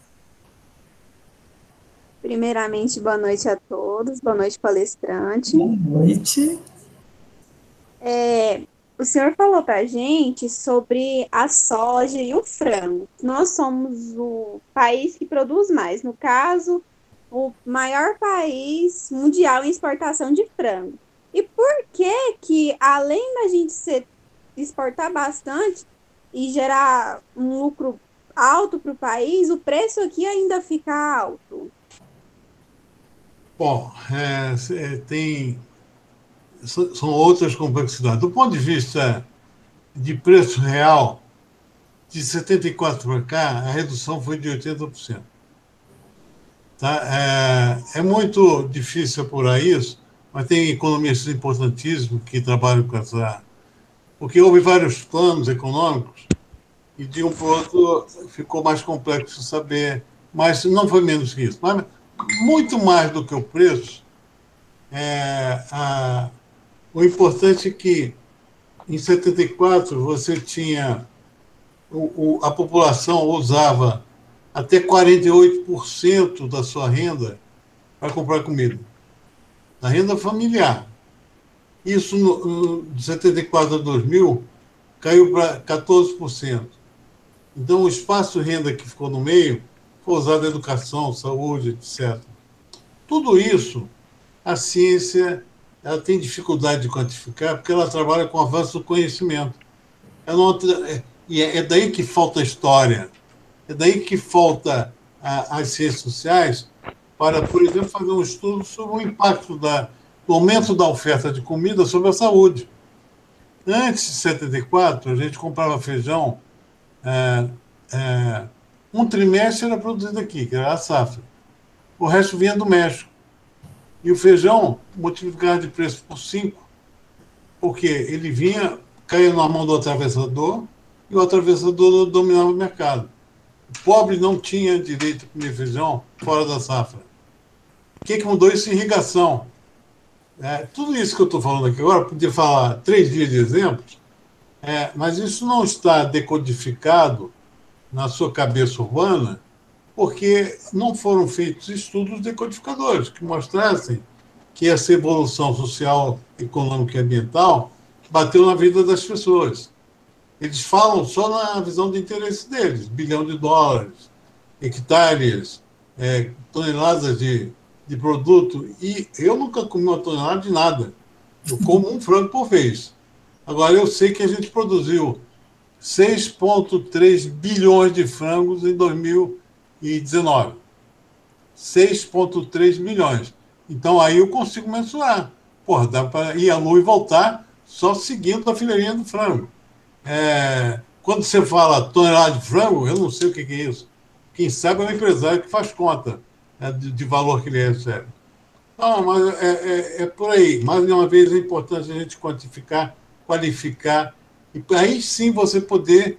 Speaker 4: Primeiramente, boa noite a todos, boa noite, palestrante.
Speaker 1: Boa noite.
Speaker 4: O senhor falou para a gente sobre a soja e o frango. Nós somos o país que produz mais, no caso, o maior país mundial em exportação de frango. E por que além da gente exportar bastante e gerar um lucro alto para o país, o preço aqui ainda fica alto?
Speaker 2: Bom, são outras complexidades. Do ponto de vista de preço real, de 74 para cá, a redução foi de 80%. Tá? É muito difícil apurar isso, mas tem economistas importantíssimos que trabalham com essa. Porque houve vários planos econômicos e de um para o outro ficou mais complexo saber, mas não foi menos que isso. Mas muito mais do que o preço, o importante é que em 74 você tinha a população usava até 48% da sua renda para comprar comida, da renda familiar. Isso, de 74 a 2000, caiu para 14%. Então, o espaço de renda que ficou no meio foi usado em educação, saúde, etc. Tudo isso, a ciência ela tem dificuldade de quantificar, porque ela trabalha com o avanço do conhecimento. E é daí que falta a história, é daí que falta as ciências sociais para, por exemplo, fazer um estudo sobre o impacto do aumento da oferta de comida sobre a saúde. Antes de 74, a gente comprava feijão, um trimestre era produzido aqui, que era a safra. O resto vinha do México. E o feijão multiplicava de preço por 5, porque ele vinha, caía na mão do atravessador, e o atravessador dominava o mercado. O pobre não tinha direito a comer feijão fora da safra. O que mudou isso? Irrigação. Tudo isso que eu estou falando aqui agora, podia falar 3 dias de exemplos, mas isso não está decodificado na sua cabeça urbana, porque não foram feitos estudos decodificadores que mostrassem que essa evolução social, econômica e ambiental bateu na vida das pessoas. Eles falam só na visão de interesse deles, $1 bilhão, hectares, toneladas de produto, e eu nunca comi uma tonelada de nada. Eu como um frango por vez. Agora, eu sei que a gente produziu 6,3 bilhões de frangos em 2019. 6,3 milhões. Então, aí eu consigo mensurar. Porra, dá para ir à lua e voltar só seguindo a fileirinha do frango. Quando você fala tonelada de frango, eu não sei o que é isso. Quem sabe é o empresário que faz conta de valor que ele recebe. Não, mas é por aí. Mais uma vez, é importante a gente quantificar, qualificar, e aí sim você poder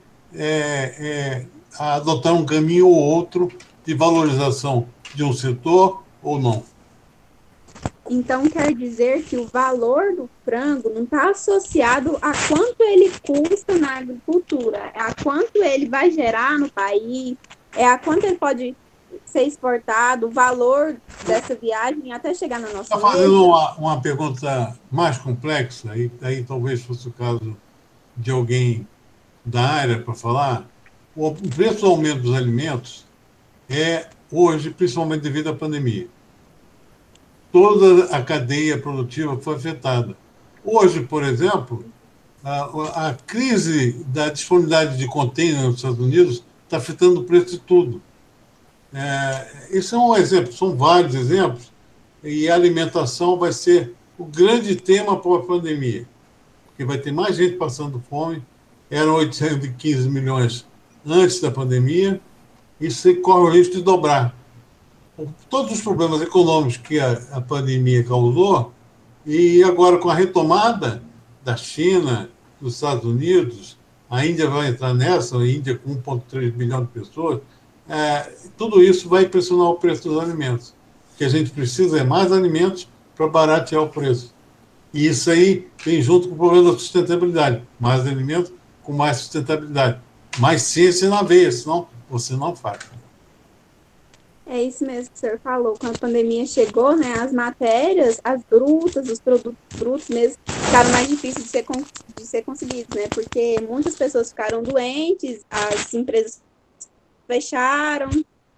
Speaker 2: adotar um caminho ou outro de valorização de um setor ou não.
Speaker 4: Então, quer dizer que o valor do frango não está associado a quanto ele custa na agricultura, é a quanto ele vai gerar no país, é a quanto ele pode ser exportado, o valor dessa viagem até chegar na nossa mesa.
Speaker 2: Está fazendo uma pergunta mais complexa, aí talvez fosse o caso de alguém da área para falar. O preço do aumento dos alimentos hoje, principalmente devido à pandemia. Toda a cadeia produtiva foi afetada. Hoje, por exemplo, a crise da disponibilidade de contêiner nos Estados Unidos está afetando o preço de tudo. Isso é um exemplo, são vários exemplos, e a alimentação vai ser o grande tema pós-pandemia, porque vai ter mais gente passando fome. Eram 815 milhões antes da pandemia, isso corre o risco de dobrar. Todos os problemas econômicos que a pandemia causou, e agora com a retomada da China, dos Estados Unidos, a Índia vai entrar nessa, a Índia com 1,3 bilhão de pessoas, tudo isso vai pressionar o preço dos alimentos. que a gente precisa é mais alimentos para baratear o preço. E isso aí vem junto com o problema da sustentabilidade. Mais alimentos com mais sustentabilidade. Mais ciência na veia, senão você não faz.
Speaker 4: É isso mesmo que o senhor falou. Quando a pandemia chegou, né, as matérias, as brutas, os produtos brutos mesmo, ficaram mais difíceis de ser conseguidos, né? Porque muitas pessoas ficaram doentes, as empresas fecharam.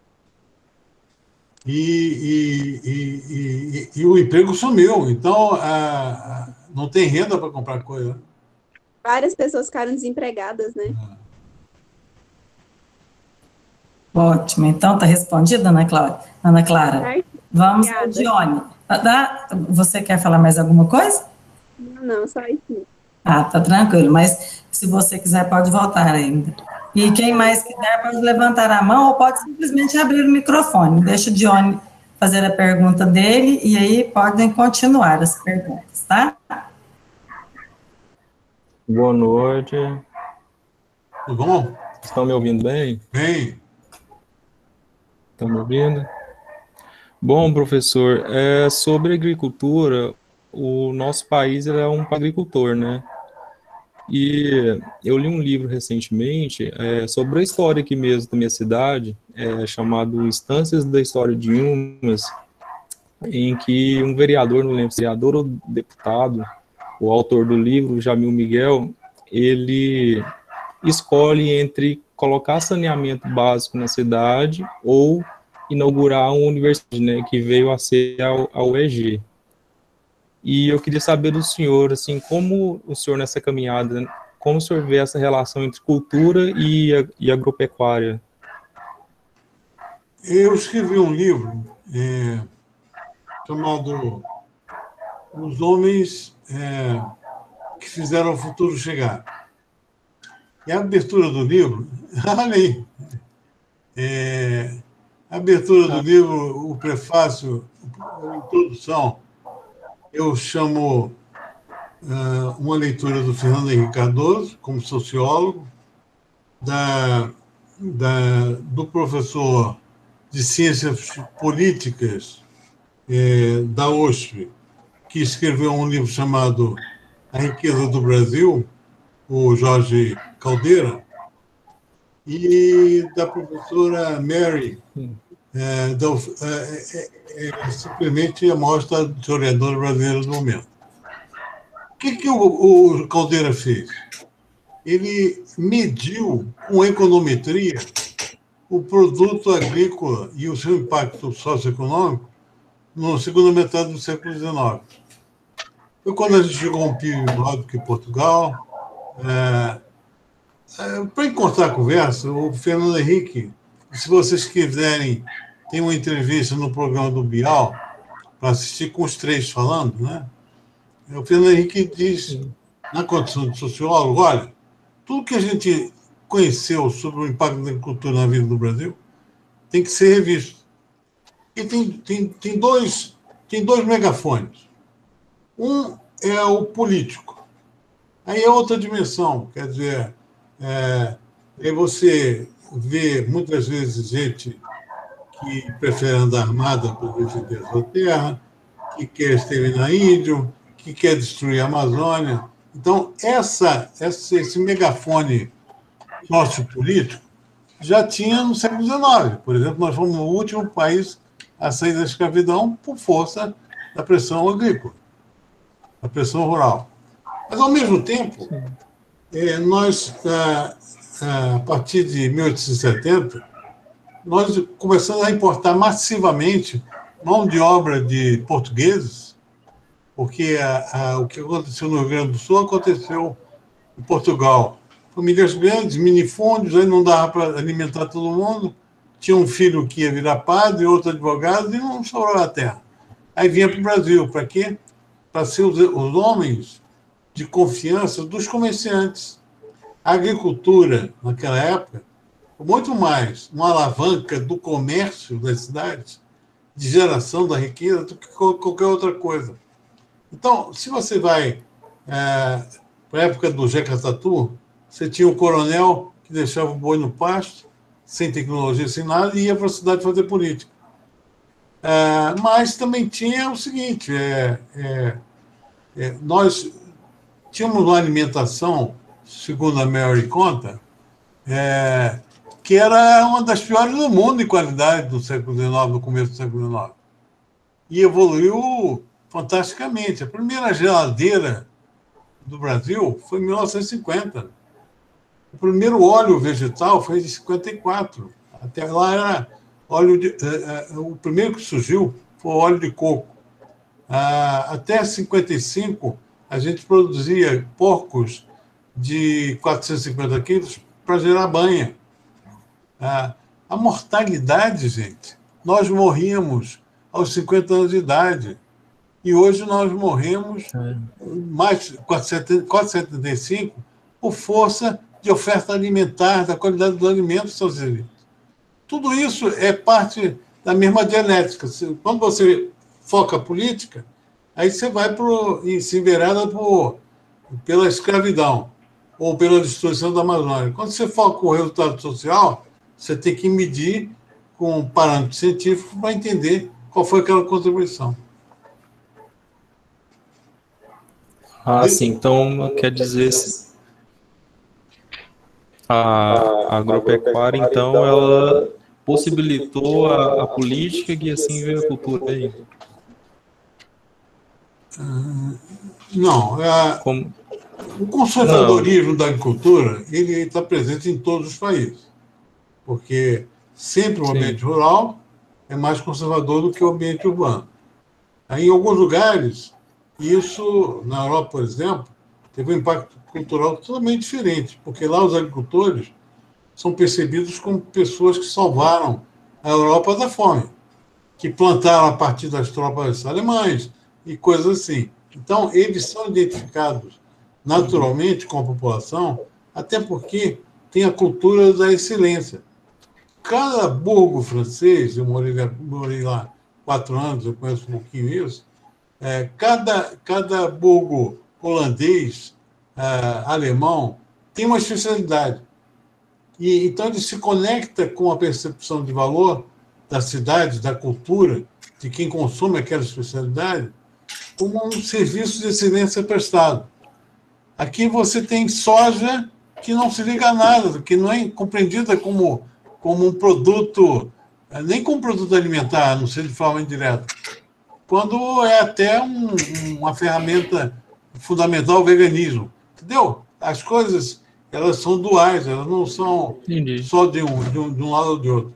Speaker 2: E o emprego sumiu. Então, não tem renda para comprar coisa.
Speaker 4: Várias pessoas ficaram desempregadas, né?
Speaker 1: Ótimo. Então, está respondida, Ana Clara? Ana Clara.
Speaker 4: Certo?
Speaker 1: Vamos
Speaker 4: Obrigada.
Speaker 1: ao Dione. Você quer falar mais alguma coisa?
Speaker 4: Não, só isso.
Speaker 1: Tá tranquilo. Mas se você quiser, pode voltar ainda. E quem mais quiser, pode levantar a mão ou pode simplesmente abrir o microfone. Deixa o Dione fazer a pergunta dele e aí podem continuar as perguntas, tá?
Speaker 5: Boa noite.
Speaker 2: Tudo bom?
Speaker 5: Estão me ouvindo bem?
Speaker 2: Bem.
Speaker 5: Estão me ouvindo? Bom, professor, sobre agricultura, o nosso país ele é um agricultor, né? E eu li um livro recentemente sobre a história aqui mesmo da minha cidade, chamado Instâncias da História de Umas, em que um vereador, não lembro se vereador ou deputado, o autor do livro, Jamil Miguel, ele escolhe entre colocar saneamento básico na cidade ou inaugurar uma universidade, né, que veio a ser a UEG. E eu queria saber do senhor, assim, como o senhor nessa caminhada, como o senhor vê essa relação entre cultura e agropecuária?
Speaker 2: Eu escrevi um livro chamado Os Homens que Fizeram o Futuro Chegar. E a abertura do livro, olha aí, a abertura do livro, o prefácio, a introdução, eu chamo uma leitura do Fernando Henrique Cardoso, como sociólogo, do professor de Ciências Políticas da USP, que escreveu um livro chamado A Riqueza do Brasil, o Jorge Caldeira, e da professora Mary, simplesmente a maior historiadora brasileira do momento. O que o Caldeira fez? Ele mediu com econometria o produto agrícola e o seu impacto socioeconômico na segunda metade do século XIX. Foi quando a gente chegou a um PIB maior do que Portugal. Para encurtar a conversa, o Fernando Henrique, se vocês quiserem, tem uma entrevista no programa do Bial, para assistir com os três falando, né? O Fernando Henrique diz, na condição de sociólogo, olha, tudo que a gente conheceu sobre o impacto da agricultura na vida do Brasil tem que ser revisto. E tem dois megafones. Um é o político. Aí é outra dimensão, quer dizer, aí você vê muitas vezes gente que prefere andar armada para defender a sua terra, que quer exterminar índio, que quer destruir a Amazônia. Então, esse megafone sociopolítico já tinha no século XIX. Por exemplo, nós fomos o último país a sair da escravidão por força da pressão agrícola, da pressão rural. Mas, ao mesmo tempo, nós, a partir de 1870, nós começamos a importar massivamente mão de obra de portugueses, porque o que aconteceu no Rio Grande do Sul aconteceu em Portugal. Famílias grandes, minifúndios, aí não dava para alimentar todo mundo, tinha um filho que ia virar padre, outro advogado, e não sobrava a terra. Aí vinha para o Brasil, para quê? Para ser os homens de confiança dos comerciantes. A agricultura, naquela época, foi muito mais uma alavanca do comércio das cidades, de geração da riqueza, do que qualquer outra coisa. Então, se você vai para a época do Jeca Tatu, você tinha um coronel que deixava o boi no pasto, sem tecnologia, sem nada, e ia para a cidade fazer política. Mas também tinha o seguinte, nós tínhamos uma alimentação, segundo a Mary conta, que era uma das piores do mundo em qualidade do século XIX, no começo do século XIX. E evoluiu fantasticamente. A primeira geladeira do Brasil foi em 1950. O primeiro óleo vegetal foi em 54. Até lá era óleo de... o primeiro que surgiu foi o óleo de coco. Até 55, a gente produzia porcos de 450 quilos para gerar banha. A mortalidade, gente, nós morríamos aos 50 anos de idade. E hoje nós morremos mais 4,75 por força de oferta alimentar, da qualidade dos alimentos, Estados Unidos. Tudo isso é parte da mesma dialética. Quando você foca a política, aí você vai se envereda pela escravidão ou pela destruição da Amazônia. Quando você foca o resultado social, você tem que medir com parâmetros científicos para entender qual foi aquela contribuição.
Speaker 5: Sim. Então, quer dizer, a agropecuária, então, ela possibilitou a política e assim veio a cultura aí?
Speaker 2: Não. O conservadorismo da agricultura ele está presente em todos os países, porque sempre o ambiente rural é mais conservador do que o ambiente urbano. Em alguns lugares, isso, na Europa, por exemplo, teve um impacto cultural totalmente diferente, porque lá os agricultores são percebidos como pessoas que salvaram a Europa da fome, que plantaram a partir das tropas alemãs e coisas assim. Então, eles são identificados naturalmente com a população, até porque tem a cultura da excelência. Cada burgo francês, eu morei lá 4 anos, eu conheço um pouquinho isso, cada burgo holandês, alemão, tem uma especialidade. E então ele se conecta com a percepção de valor da cidade, da cultura, de quem consome aquela especialidade, como um serviço de excelência prestado. Aqui você tem soja que não se liga a nada, que não é compreendida como um produto, nem como produto alimentar, não sei de forma indireta, quando é até uma ferramenta fundamental ao veganismo. Entendeu? As coisas, elas são duais, elas não são só de um lado ou de outro.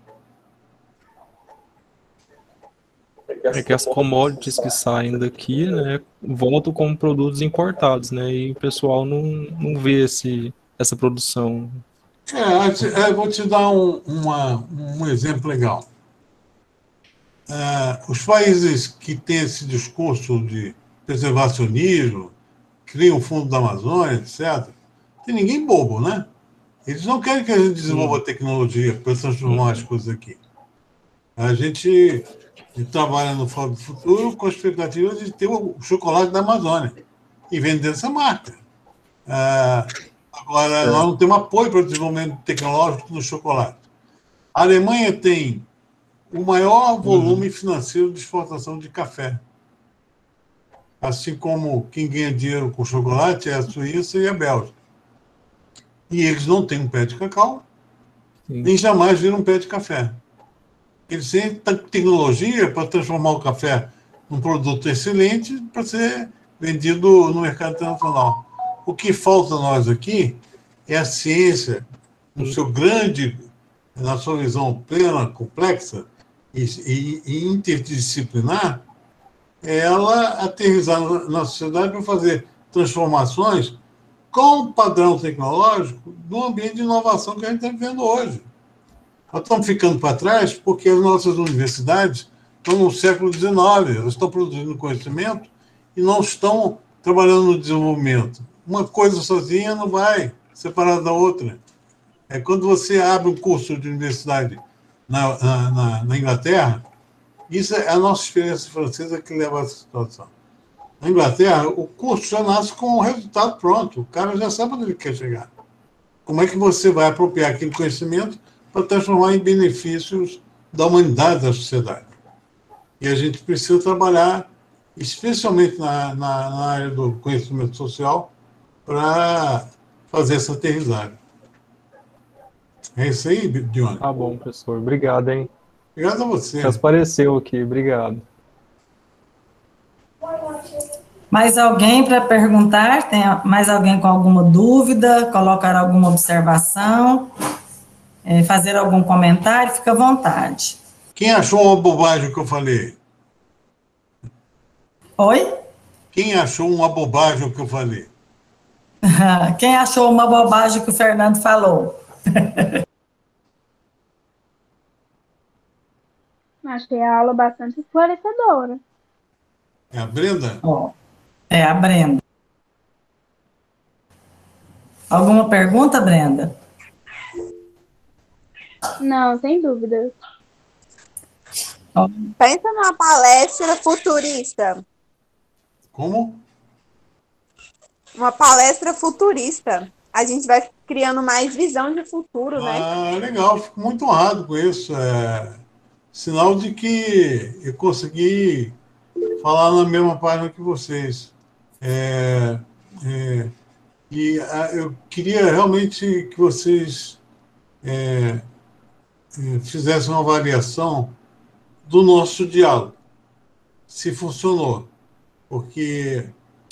Speaker 5: É que as commodities que saem daqui, né, voltam como produtos importados, né, e o pessoal não vê essa produção.
Speaker 2: Vou te dar um exemplo legal. Os países que têm esse discurso de preservacionismo, criam o Fundo da Amazônia, etc., tem ninguém bobo, né? Eles não querem que a gente desenvolva tecnologia para transformar as coisas aqui. A gente trabalha no Fórum do Futuro com a expectativa de ter o chocolate da Amazônia e vender essa marca. Agora, nós não temos apoio para o desenvolvimento tecnológico do chocolate. A Alemanha tem o maior volume financeiro de exportação de café. Assim como quem ganha dinheiro com chocolate é a Suíça e a Bélgica. E eles não têm um pé de cacau, nem jamais viram um pé de café. Eles têm tecnologia para transformar o café num produto excelente para ser vendido no mercado internacional. O que falta a nós aqui é a ciência, na sua visão plena, complexa e interdisciplinar, ela aterrissar na sociedade para fazer transformações com o padrão tecnológico do ambiente de inovação que a gente está vivendo hoje. Nós estamos ficando para trás porque as nossas universidades estão no século XIX, elas estão produzindo conhecimento e não estão trabalhando no desenvolvimento. Uma coisa sozinha não vai, separada da outra. Quando você abre um curso de universidade na Inglaterra, isso é a nossa experiência francesa que leva a essa situação. Na Inglaterra, o curso já nasce com o resultado pronto, o cara já sabe onde ele quer chegar. Como é que você vai apropriar aquele conhecimento para transformar em benefícios da humanidade, da sociedade? E a gente precisa trabalhar, especialmente na área do conhecimento social, para fazer essa aterrissagem. É isso aí, Dione?
Speaker 5: Tá bom, professor. Obrigado, hein?
Speaker 2: Obrigado a você.
Speaker 5: Já apareceu aqui. Obrigado.
Speaker 1: Mais alguém para perguntar? Tem mais alguém com alguma dúvida? Colocar alguma observação? Fazer algum comentário? Fica à vontade.
Speaker 2: Quem achou uma bobagem que eu falei?
Speaker 1: Oi?
Speaker 2: Quem achou uma bobagem que eu falei?
Speaker 1: Quem achou uma bobagem que o Fernando falou?
Speaker 4: Achei a aula bastante esclarecedora.
Speaker 2: É a Brenda?
Speaker 1: É a Brenda. Alguma pergunta, Brenda?
Speaker 4: Não, sem dúvida.
Speaker 1: Ó,
Speaker 4: Pensa numa palestra futurista.
Speaker 2: Como?
Speaker 4: Uma palestra futurista. A gente vai criando mais visão de futuro, né?
Speaker 2: Ah, legal, fico muito honrado com isso. É sinal de que eu consegui falar na mesma página que vocês. Eu queria realmente que vocês fizessem uma avaliação do nosso diálogo, se funcionou. Porque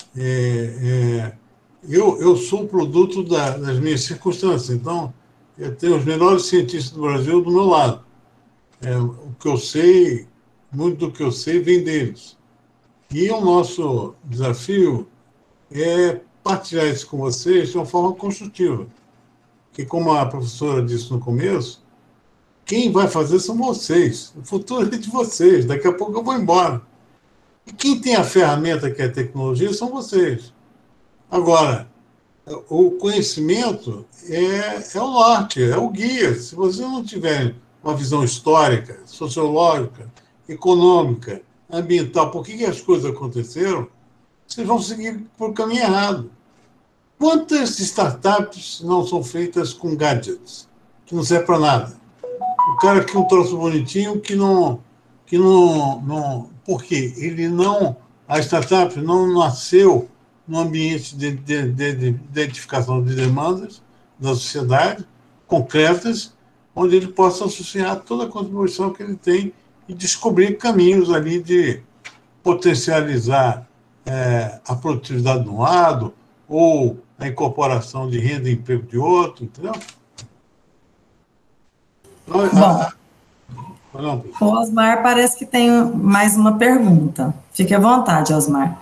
Speaker 2: eu sou produto das minhas circunstâncias, então eu tenho os melhores cientistas do Brasil do meu lado. O que eu sei, muito do que eu sei vem deles. E o nosso desafio é partilhar isso com vocês de uma forma construtiva. Porque, como a professora disse no começo, quem vai fazer são vocês. O futuro é de vocês. Daqui a pouco eu vou embora. E quem tem a ferramenta que é a tecnologia são vocês. Agora, o conhecimento é o norte, é o guia. Se vocês não tiverem uma visão histórica, sociológica, econômica, ambiental, por que as coisas aconteceram, vocês vão seguir por caminho errado. Quantas startups não são feitas com gadgets, que não serve para nada? O cara que um troço bonitinho que não... Por quê? A startup não nasceu num ambiente de identificação de demandas da sociedade concretas, onde ele possa associar toda a contribuição que ele tem e descobrir caminhos ali de potencializar a produtividade de um lado ou a incorporação de renda e emprego de outro, entendeu?
Speaker 1: O Osmar parece que tem mais uma pergunta. Fique à vontade, Osmar.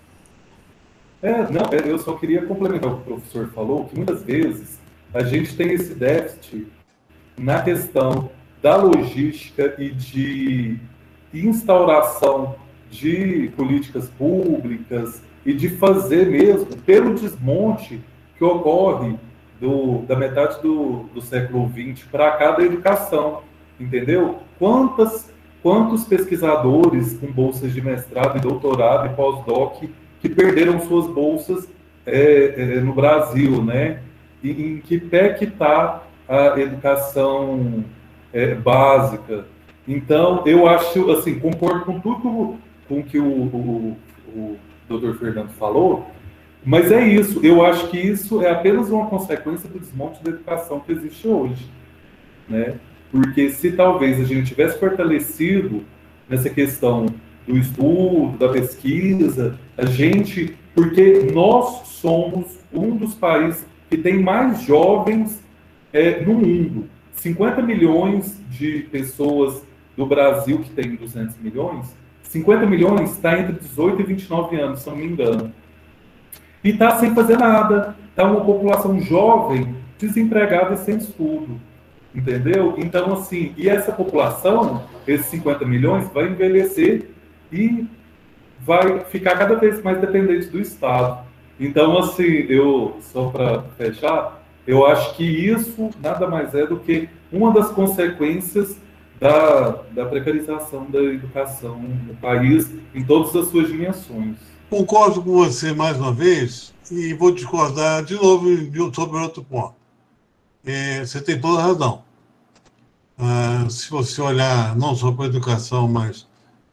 Speaker 3: Eu só queria complementar o que o professor falou, que muitas vezes a gente tem esse déficit na questão da logística e de instauração de políticas públicas e de fazer mesmo, pelo desmonte que ocorre da metade do século XX para cá da educação, entendeu? Quantos pesquisadores com bolsas de mestrado e doutorado e pós-doc que perderam suas bolsas no Brasil, né? E em que pé que está a educação básica? Então, eu acho, assim, concordo com tudo com que o doutor Fernando falou, mas é isso, eu acho que isso é apenas uma consequência do desmonte da educação que existe hoje, né? Porque se talvez a gente tivesse fortalecido nessa questão do estudo, da pesquisa, porque nós somos um dos países que tem mais jovens no mundo. 50 milhões de pessoas do Brasil, que tem 200 milhões, 50 milhões está entre 18 e 29 anos, se não me engano. E está sem fazer nada. Está uma população jovem, desempregada e sem estudo. Entendeu? Então, assim, e essa população, esses 50 milhões, vai envelhecer e vai ficar cada vez mais dependente do Estado. Então, assim, só para fechar, eu acho que isso nada mais é do que uma das consequências da precarização da educação no país, em todas as suas dimensões.
Speaker 2: Concordo com você mais uma vez e vou discordar de novo sobre outro ponto. Você tem toda a razão. Se você olhar não só para a educação, mas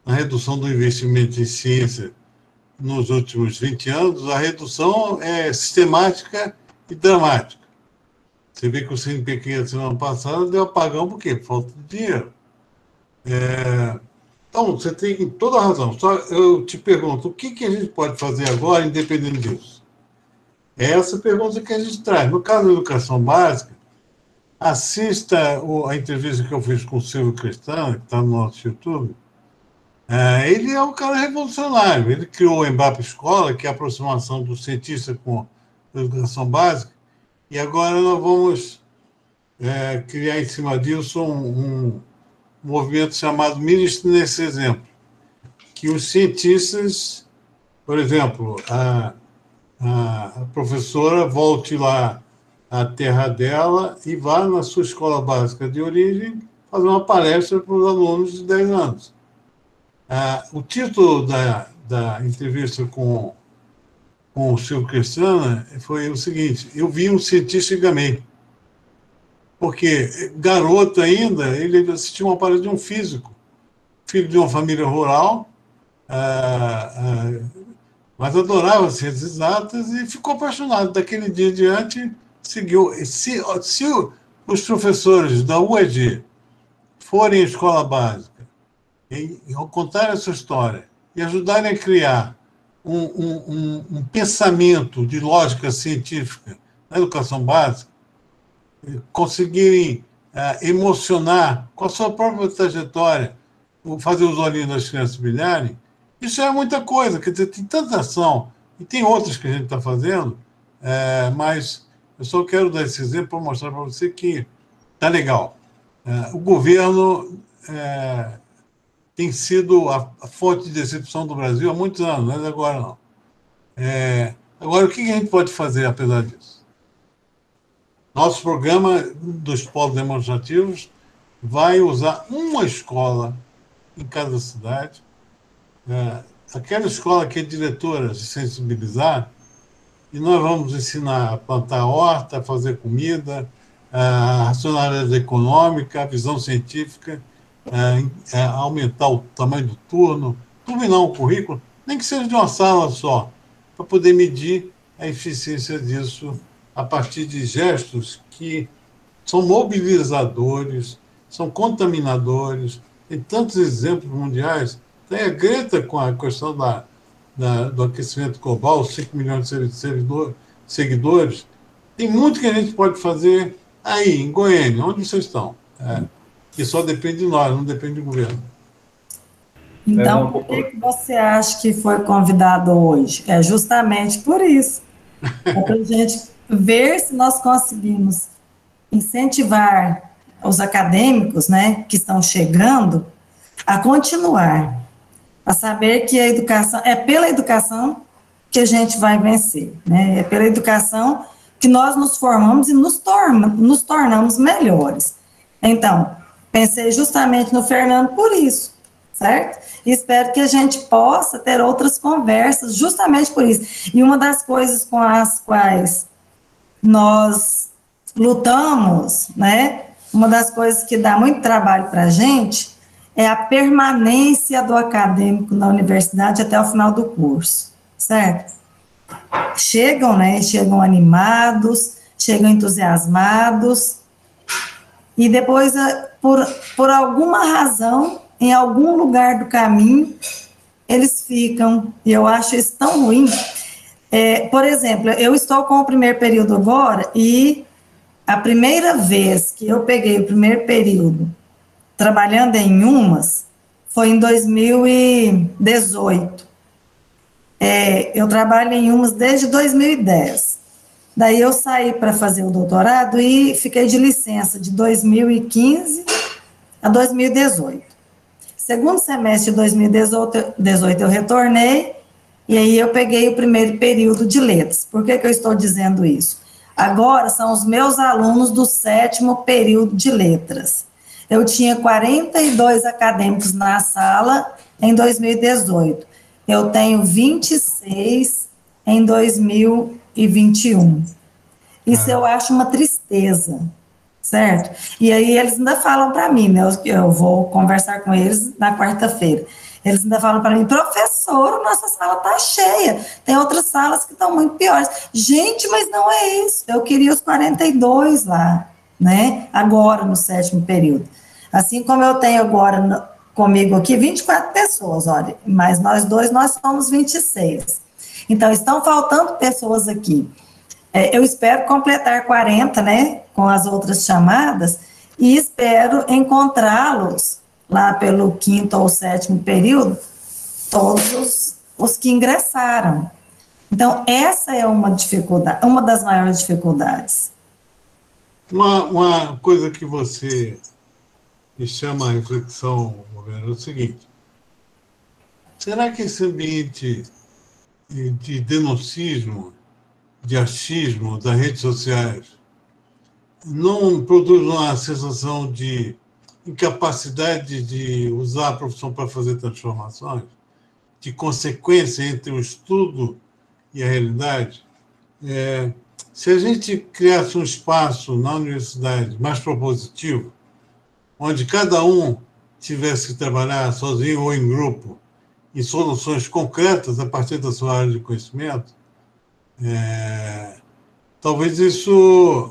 Speaker 2: na redução do investimento em ciência nos últimos 20 anos, a redução é sistemática e dramática. Você vê que o CNPq, semana passada, deu apagão, por quê? Falta de dinheiro. Então, você tem toda a razão. Só eu te pergunto, o que a gente pode fazer agora, independente disso? É essa pergunta que a gente traz. No caso da educação básica, assista a entrevista que eu fiz com o Silvio Cristão, que está no nosso YouTube. Ele é um cara revolucionário. Ele criou o Embrapa Escola, que é a aproximação do cientista com a educação básica, e agora nós vamos criar em cima disso um movimento chamado Ministro nesse Exemplo, que os cientistas, por exemplo, a professora volte lá à terra dela e vá na sua escola básica de origem fazer uma palestra para os alunos de 10 anos. O título da entrevista com o Silvio Cristana foi o seguinte: eu vi um cientista e gamei. Porque, garoto ainda, ele assistiu uma palestra de um físico, filho de uma família rural, mas adorava ciências exatas e ficou apaixonado. Daquele dia em diante, seguiu. Se os professores da UEG forem à escola básica e contarem essa história e ajudarem a criar um pensamento de lógica científica na educação básica, conseguirem emocionar com a sua própria trajetória, fazer os olhinhos das crianças brilharem, isso é muita coisa. Quer dizer, tem tanta ação, e tem outras que a gente está fazendo, mas eu só quero dar esse exemplo para mostrar para você que está legal. O governo tem sido a fonte de decepção do Brasil há muitos anos, não é agora não. Agora, o que a gente pode fazer apesar disso? Nosso programa dos polos demonstrativos vai usar uma escola em cada cidade, aquela escola que é diretora de sensibilizar, e nós vamos ensinar a plantar horta, a fazer comida, a racionalidade econômica, a visão científica, aumentar o tamanho do turno, turbinar um currículo, nem que seja de uma sala só, para poder medir a eficiência disso a partir de gestos que são mobilizadores, são contaminadores. Tem tantos exemplos mundiais. Tem a Greta com a questão do aquecimento global, 5 milhões de seguidores. Tem muito que a gente pode fazer aí, em Goiânia, onde vocês estão. Que só depende de nós, não depende do governo.
Speaker 1: Então, por que você acha que foi convidado hoje? É justamente por isso. É para a gente ver se nós conseguimos incentivar os acadêmicos, né, que estão chegando, a continuar, a saber que a educação, é pela educação que a gente vai vencer, né, é pela educação que nós nos formamos e nos tornamos melhores. Então, pensei justamente no Fernando por isso, certo? E espero que a gente possa ter outras conversas justamente por isso. E uma das coisas com as quais nós lutamos, né? Uma das coisas que dá muito trabalho para a gente é a permanência do acadêmico na universidade até o final do curso, certo? Chegam, né? Chegam animados, chegam entusiasmados, e depois, por alguma razão, em algum lugar do caminho, eles ficam, e eu acho isso tão ruim. Por exemplo, eu estou com o primeiro período agora, e a primeira vez que eu peguei o primeiro período trabalhando em UMAS foi em 2018. Eu trabalho em UMAS desde 2010. Daí eu saí para fazer o doutorado e fiquei de licença de 2015 a 2018. Segundo semestre de 2018 eu retornei, e aí eu peguei o primeiro período de letras. Por que eu estou dizendo isso? Agora são os meus alunos do 7º período de letras. Eu tinha 42 acadêmicos na sala em 2018. Eu tenho 26 em 2021. Isso eu acho uma tristeza, certo? E aí eles ainda falam para mim, né? Eu vou conversar com eles na quarta-feira. Eles ainda falam para mim, professor, nossa sala está cheia, tem outras salas que estão muito piores. Gente, mas não é isso, eu queria os 42 lá, né? Agora, no 7º período. Assim como eu tenho agora comigo aqui 24 pessoas, olha, mas nós somos 26. Então, estão faltando pessoas aqui. Eu espero completar 40, né, com as outras chamadas, e espero encontrá-los lá pelo 5º ou 7º período, todos os que ingressaram. Então, essa é uma dificuldade, uma das maiores dificuldades.
Speaker 2: Uma coisa que você me chama a reflexão, Roberto, é o seguinte: será que esse ambiente de denuncismo, de achismo das redes sociais não produz uma sensação de incapacidade de usar a profissão para fazer transformações, de consequência entre o estudo e a realidade? Se a gente criasse um espaço na universidade mais propositivo, onde cada um tivesse que trabalhar sozinho ou em grupo, em soluções concretas a partir da sua área de conhecimento, talvez isso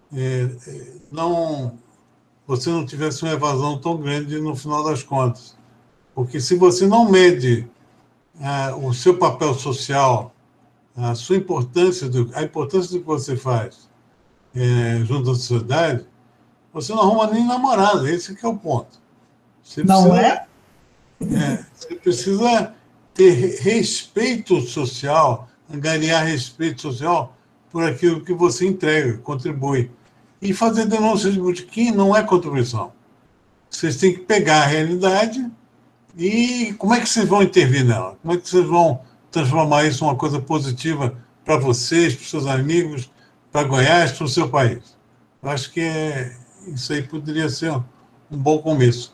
Speaker 2: você não tivesse uma evasão tão grande no final das contas. Porque se você não mede o seu papel social, a sua importância, a importância do que você faz junto à sociedade, você não arruma nem namorado, esse que é o ponto. Você
Speaker 1: não é?
Speaker 2: Você precisa ter respeito social, ganhar respeito social por aquilo que você entrega, contribui. E fazer denúncia de botequim não é contribuição. Vocês têm que pegar a realidade e como é que vocês vão intervir nela? Como é que vocês vão transformar isso em uma coisa positiva para vocês, para os seus amigos, para Goiás, para o seu país? Eu acho que isso aí poderia ser um bom começo.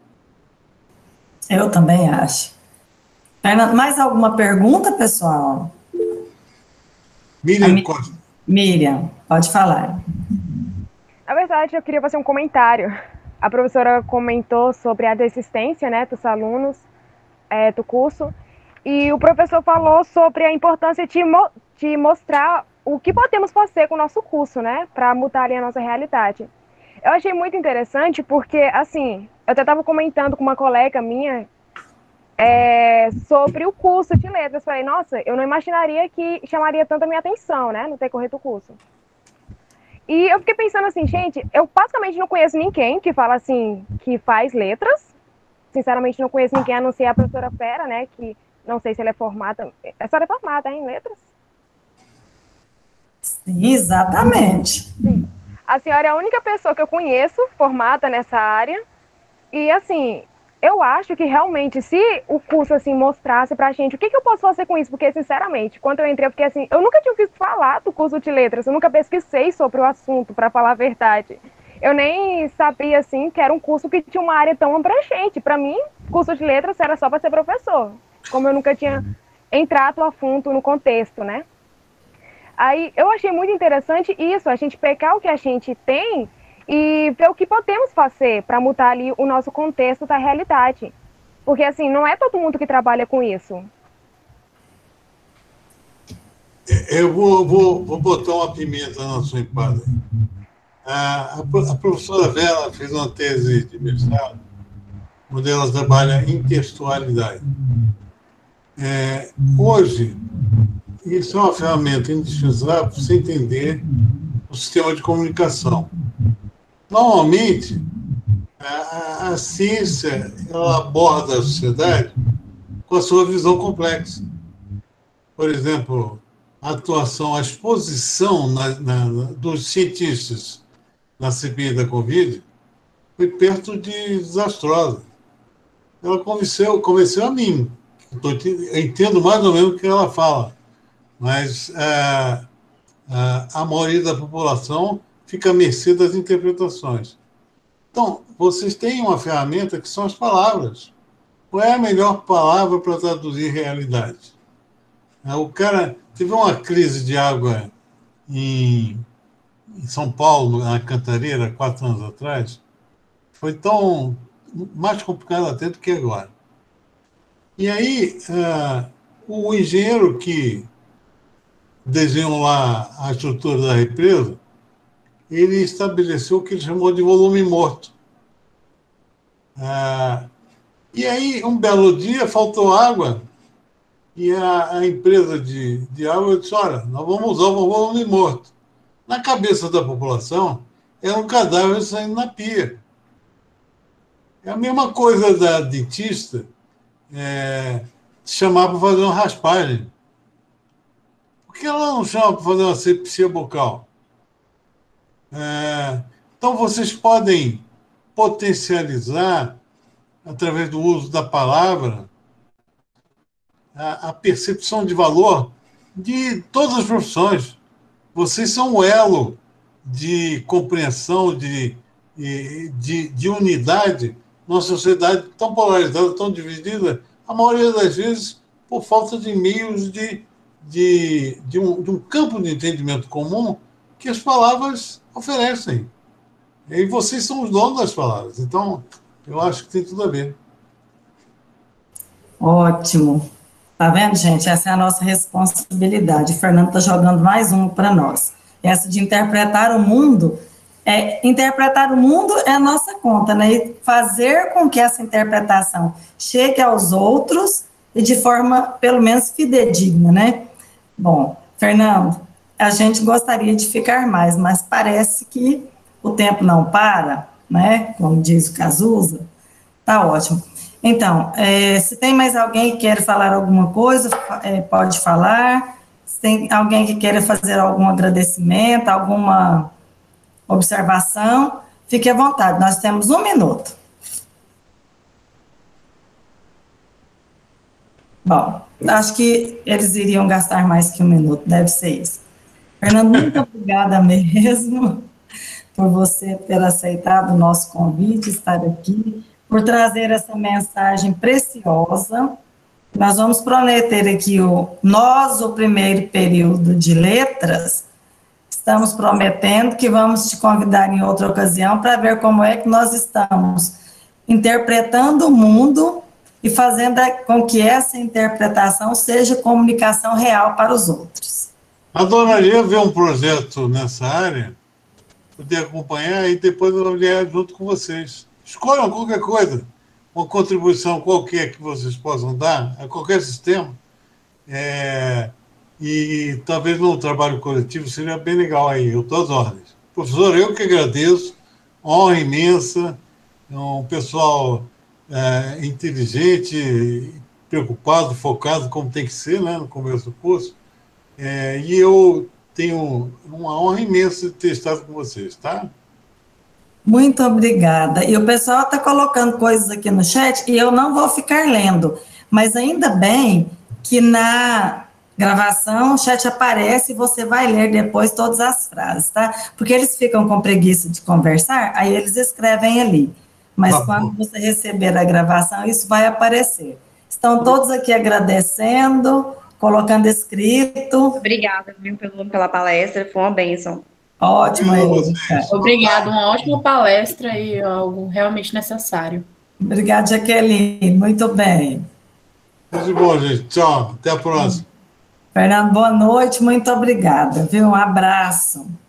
Speaker 1: Eu também acho. Fernando, mais alguma pergunta, pessoal?
Speaker 2: Miriam Costa.
Speaker 1: Miriam, pode falar.
Speaker 6: Na verdade, eu queria fazer um comentário. A professora comentou sobre a desistência, né, dos alunos do curso, e o professor falou sobre a importância de mostrar o que podemos fazer com o nosso curso, né, para mudar ali a nossa realidade. Eu achei muito interessante porque, assim, eu até estava comentando com uma colega minha sobre o curso de letras. Falei, nossa, eu não imaginaria que chamaria tanta minha atenção, né, no decorrer do curso. E eu fiquei pensando assim, gente, eu basicamente não conheço ninguém que fala assim, que faz letras. Sinceramente, não conheço ninguém, a não ser a professora Fera, né, que não sei se ela é formada. A senhora é formada em letras?
Speaker 1: Sim, exatamente.
Speaker 6: Sim. A senhora é a única pessoa que eu conheço formada nessa área. E, assim, eu acho que realmente, se o curso, assim, mostrasse pra gente o que eu posso fazer com isso, porque, sinceramente, quando eu entrei, eu fiquei assim, eu nunca tinha ouvido falar do curso de letras, eu nunca pesquisei sobre o assunto, para falar a verdade. Eu nem sabia, assim, que era um curso que tinha uma área tão abrangente. Para mim, curso de letras era só para ser professor, como eu nunca tinha entrado a fundo no contexto, né? Aí, eu achei muito interessante isso, a gente pegar o que a gente tem e ver o que podemos fazer para mudar ali o nosso contexto da realidade. Porque, assim, não é todo mundo que trabalha com isso.
Speaker 2: Eu vou botar uma pimenta na sua empada. A professora Vera fez uma tese de mestrado, onde ela trabalha em textualidade. Hoje, isso é uma ferramenta indispensável para você entender o sistema de comunicação. Normalmente, a ciência ela aborda a sociedade com a sua visão complexa. Por exemplo, a atuação, a exposição dos cientistas na CPI da Covid foi perto de desastrosa. Ela convenceu a mim. Eu entendo mais ou menos o que ela fala, mas a maioria da população fica à mercê das interpretações. Então, vocês têm uma ferramenta que são as palavras. Qual é a melhor palavra para traduzir realidade? O cara teve uma crise de água em São Paulo, na Cantareira, 4 anos atrás. Foi tão mais complicado até do que agora. E aí, o engenheiro que desenhou lá a estrutura da represa, ele estabeleceu o que ele chamou de volume morto. E aí, um belo dia, faltou água, e a empresa de água disse, olha, nós vamos usar o volume morto. Na cabeça da população, é um cadáver saindo na pia. É a mesma coisa da dentista chamar para fazer uma raspagem. Por que ela não chama para fazer uma asepsia bucal? Então, vocês podem potencializar, através do uso da palavra, a percepção de valor de todas as profissões. Vocês são um elo de compreensão, de unidade numa sociedade tão polarizada, tão dividida, a maioria das vezes por falta de meios de um campo de entendimento comum que as palavras oferecem. E vocês são os donos das palavras. Então, eu acho que tem tudo a ver.
Speaker 1: Ótimo. Tá vendo, gente? Essa é a nossa responsabilidade. O Fernando está jogando mais um para nós. Essa de interpretar o mundo. Interpretar o mundo é a nossa conta, né? E fazer com que essa interpretação chegue aos outros e de forma, pelo menos, fidedigna, né? Bom, Fernando, a gente gostaria de ficar mais, mas parece que o tempo não para, né? Como diz o Cazuza. Tá ótimo. Então, se tem mais alguém que quer falar alguma coisa, pode falar. Se tem alguém que queira fazer algum agradecimento, alguma observação, fique à vontade. Nós temos 1 minuto. Bom, acho que eles iriam gastar mais que 1 minuto, deve ser isso. Fernando, muito obrigada mesmo por você ter aceitado o nosso convite, estar aqui, por trazer essa mensagem preciosa. Nós vamos prometer aqui nós, o primeiro período de letras, estamos prometendo que vamos te convidar em outra ocasião para ver como é que nós estamos interpretando o mundo e fazendo com que essa interpretação seja comunicação real para os outros.
Speaker 2: Adoraria ver um projeto nessa área, poder acompanhar e depois eu olhar junto com vocês. Escolham qualquer coisa, uma contribuição qualquer que vocês possam dar a qualquer sistema, e talvez no trabalho coletivo seria bem legal aí, eu estou às ordens. Professor, eu que agradeço, honra imensa, um pessoal inteligente, preocupado, focado, como tem que ser, né, no começo do curso, e eu tenho uma honra imensa de ter estado com vocês, tá?
Speaker 1: Muito obrigada. E o pessoal está colocando coisas aqui no chat e eu não vou ficar lendo, mas ainda bem que na gravação o chat aparece e você vai ler depois todas as frases, tá? Porque eles ficam com preguiça de conversar, aí eles escrevem ali. Mas quando você receber a gravação, isso vai aparecer. Estão todos aqui agradecendo, colocando escrito.
Speaker 7: Obrigada, viu, pela palestra, foi uma bênção.
Speaker 1: Ótimo,
Speaker 8: Erika. Obrigada, uma ótima palestra e algo realmente necessário.
Speaker 1: Obrigada, Jaqueline, muito bem.
Speaker 2: Muito bom, gente. Tchau, até a próxima.
Speaker 1: Fernando, boa noite, muito obrigada, viu? Um abraço.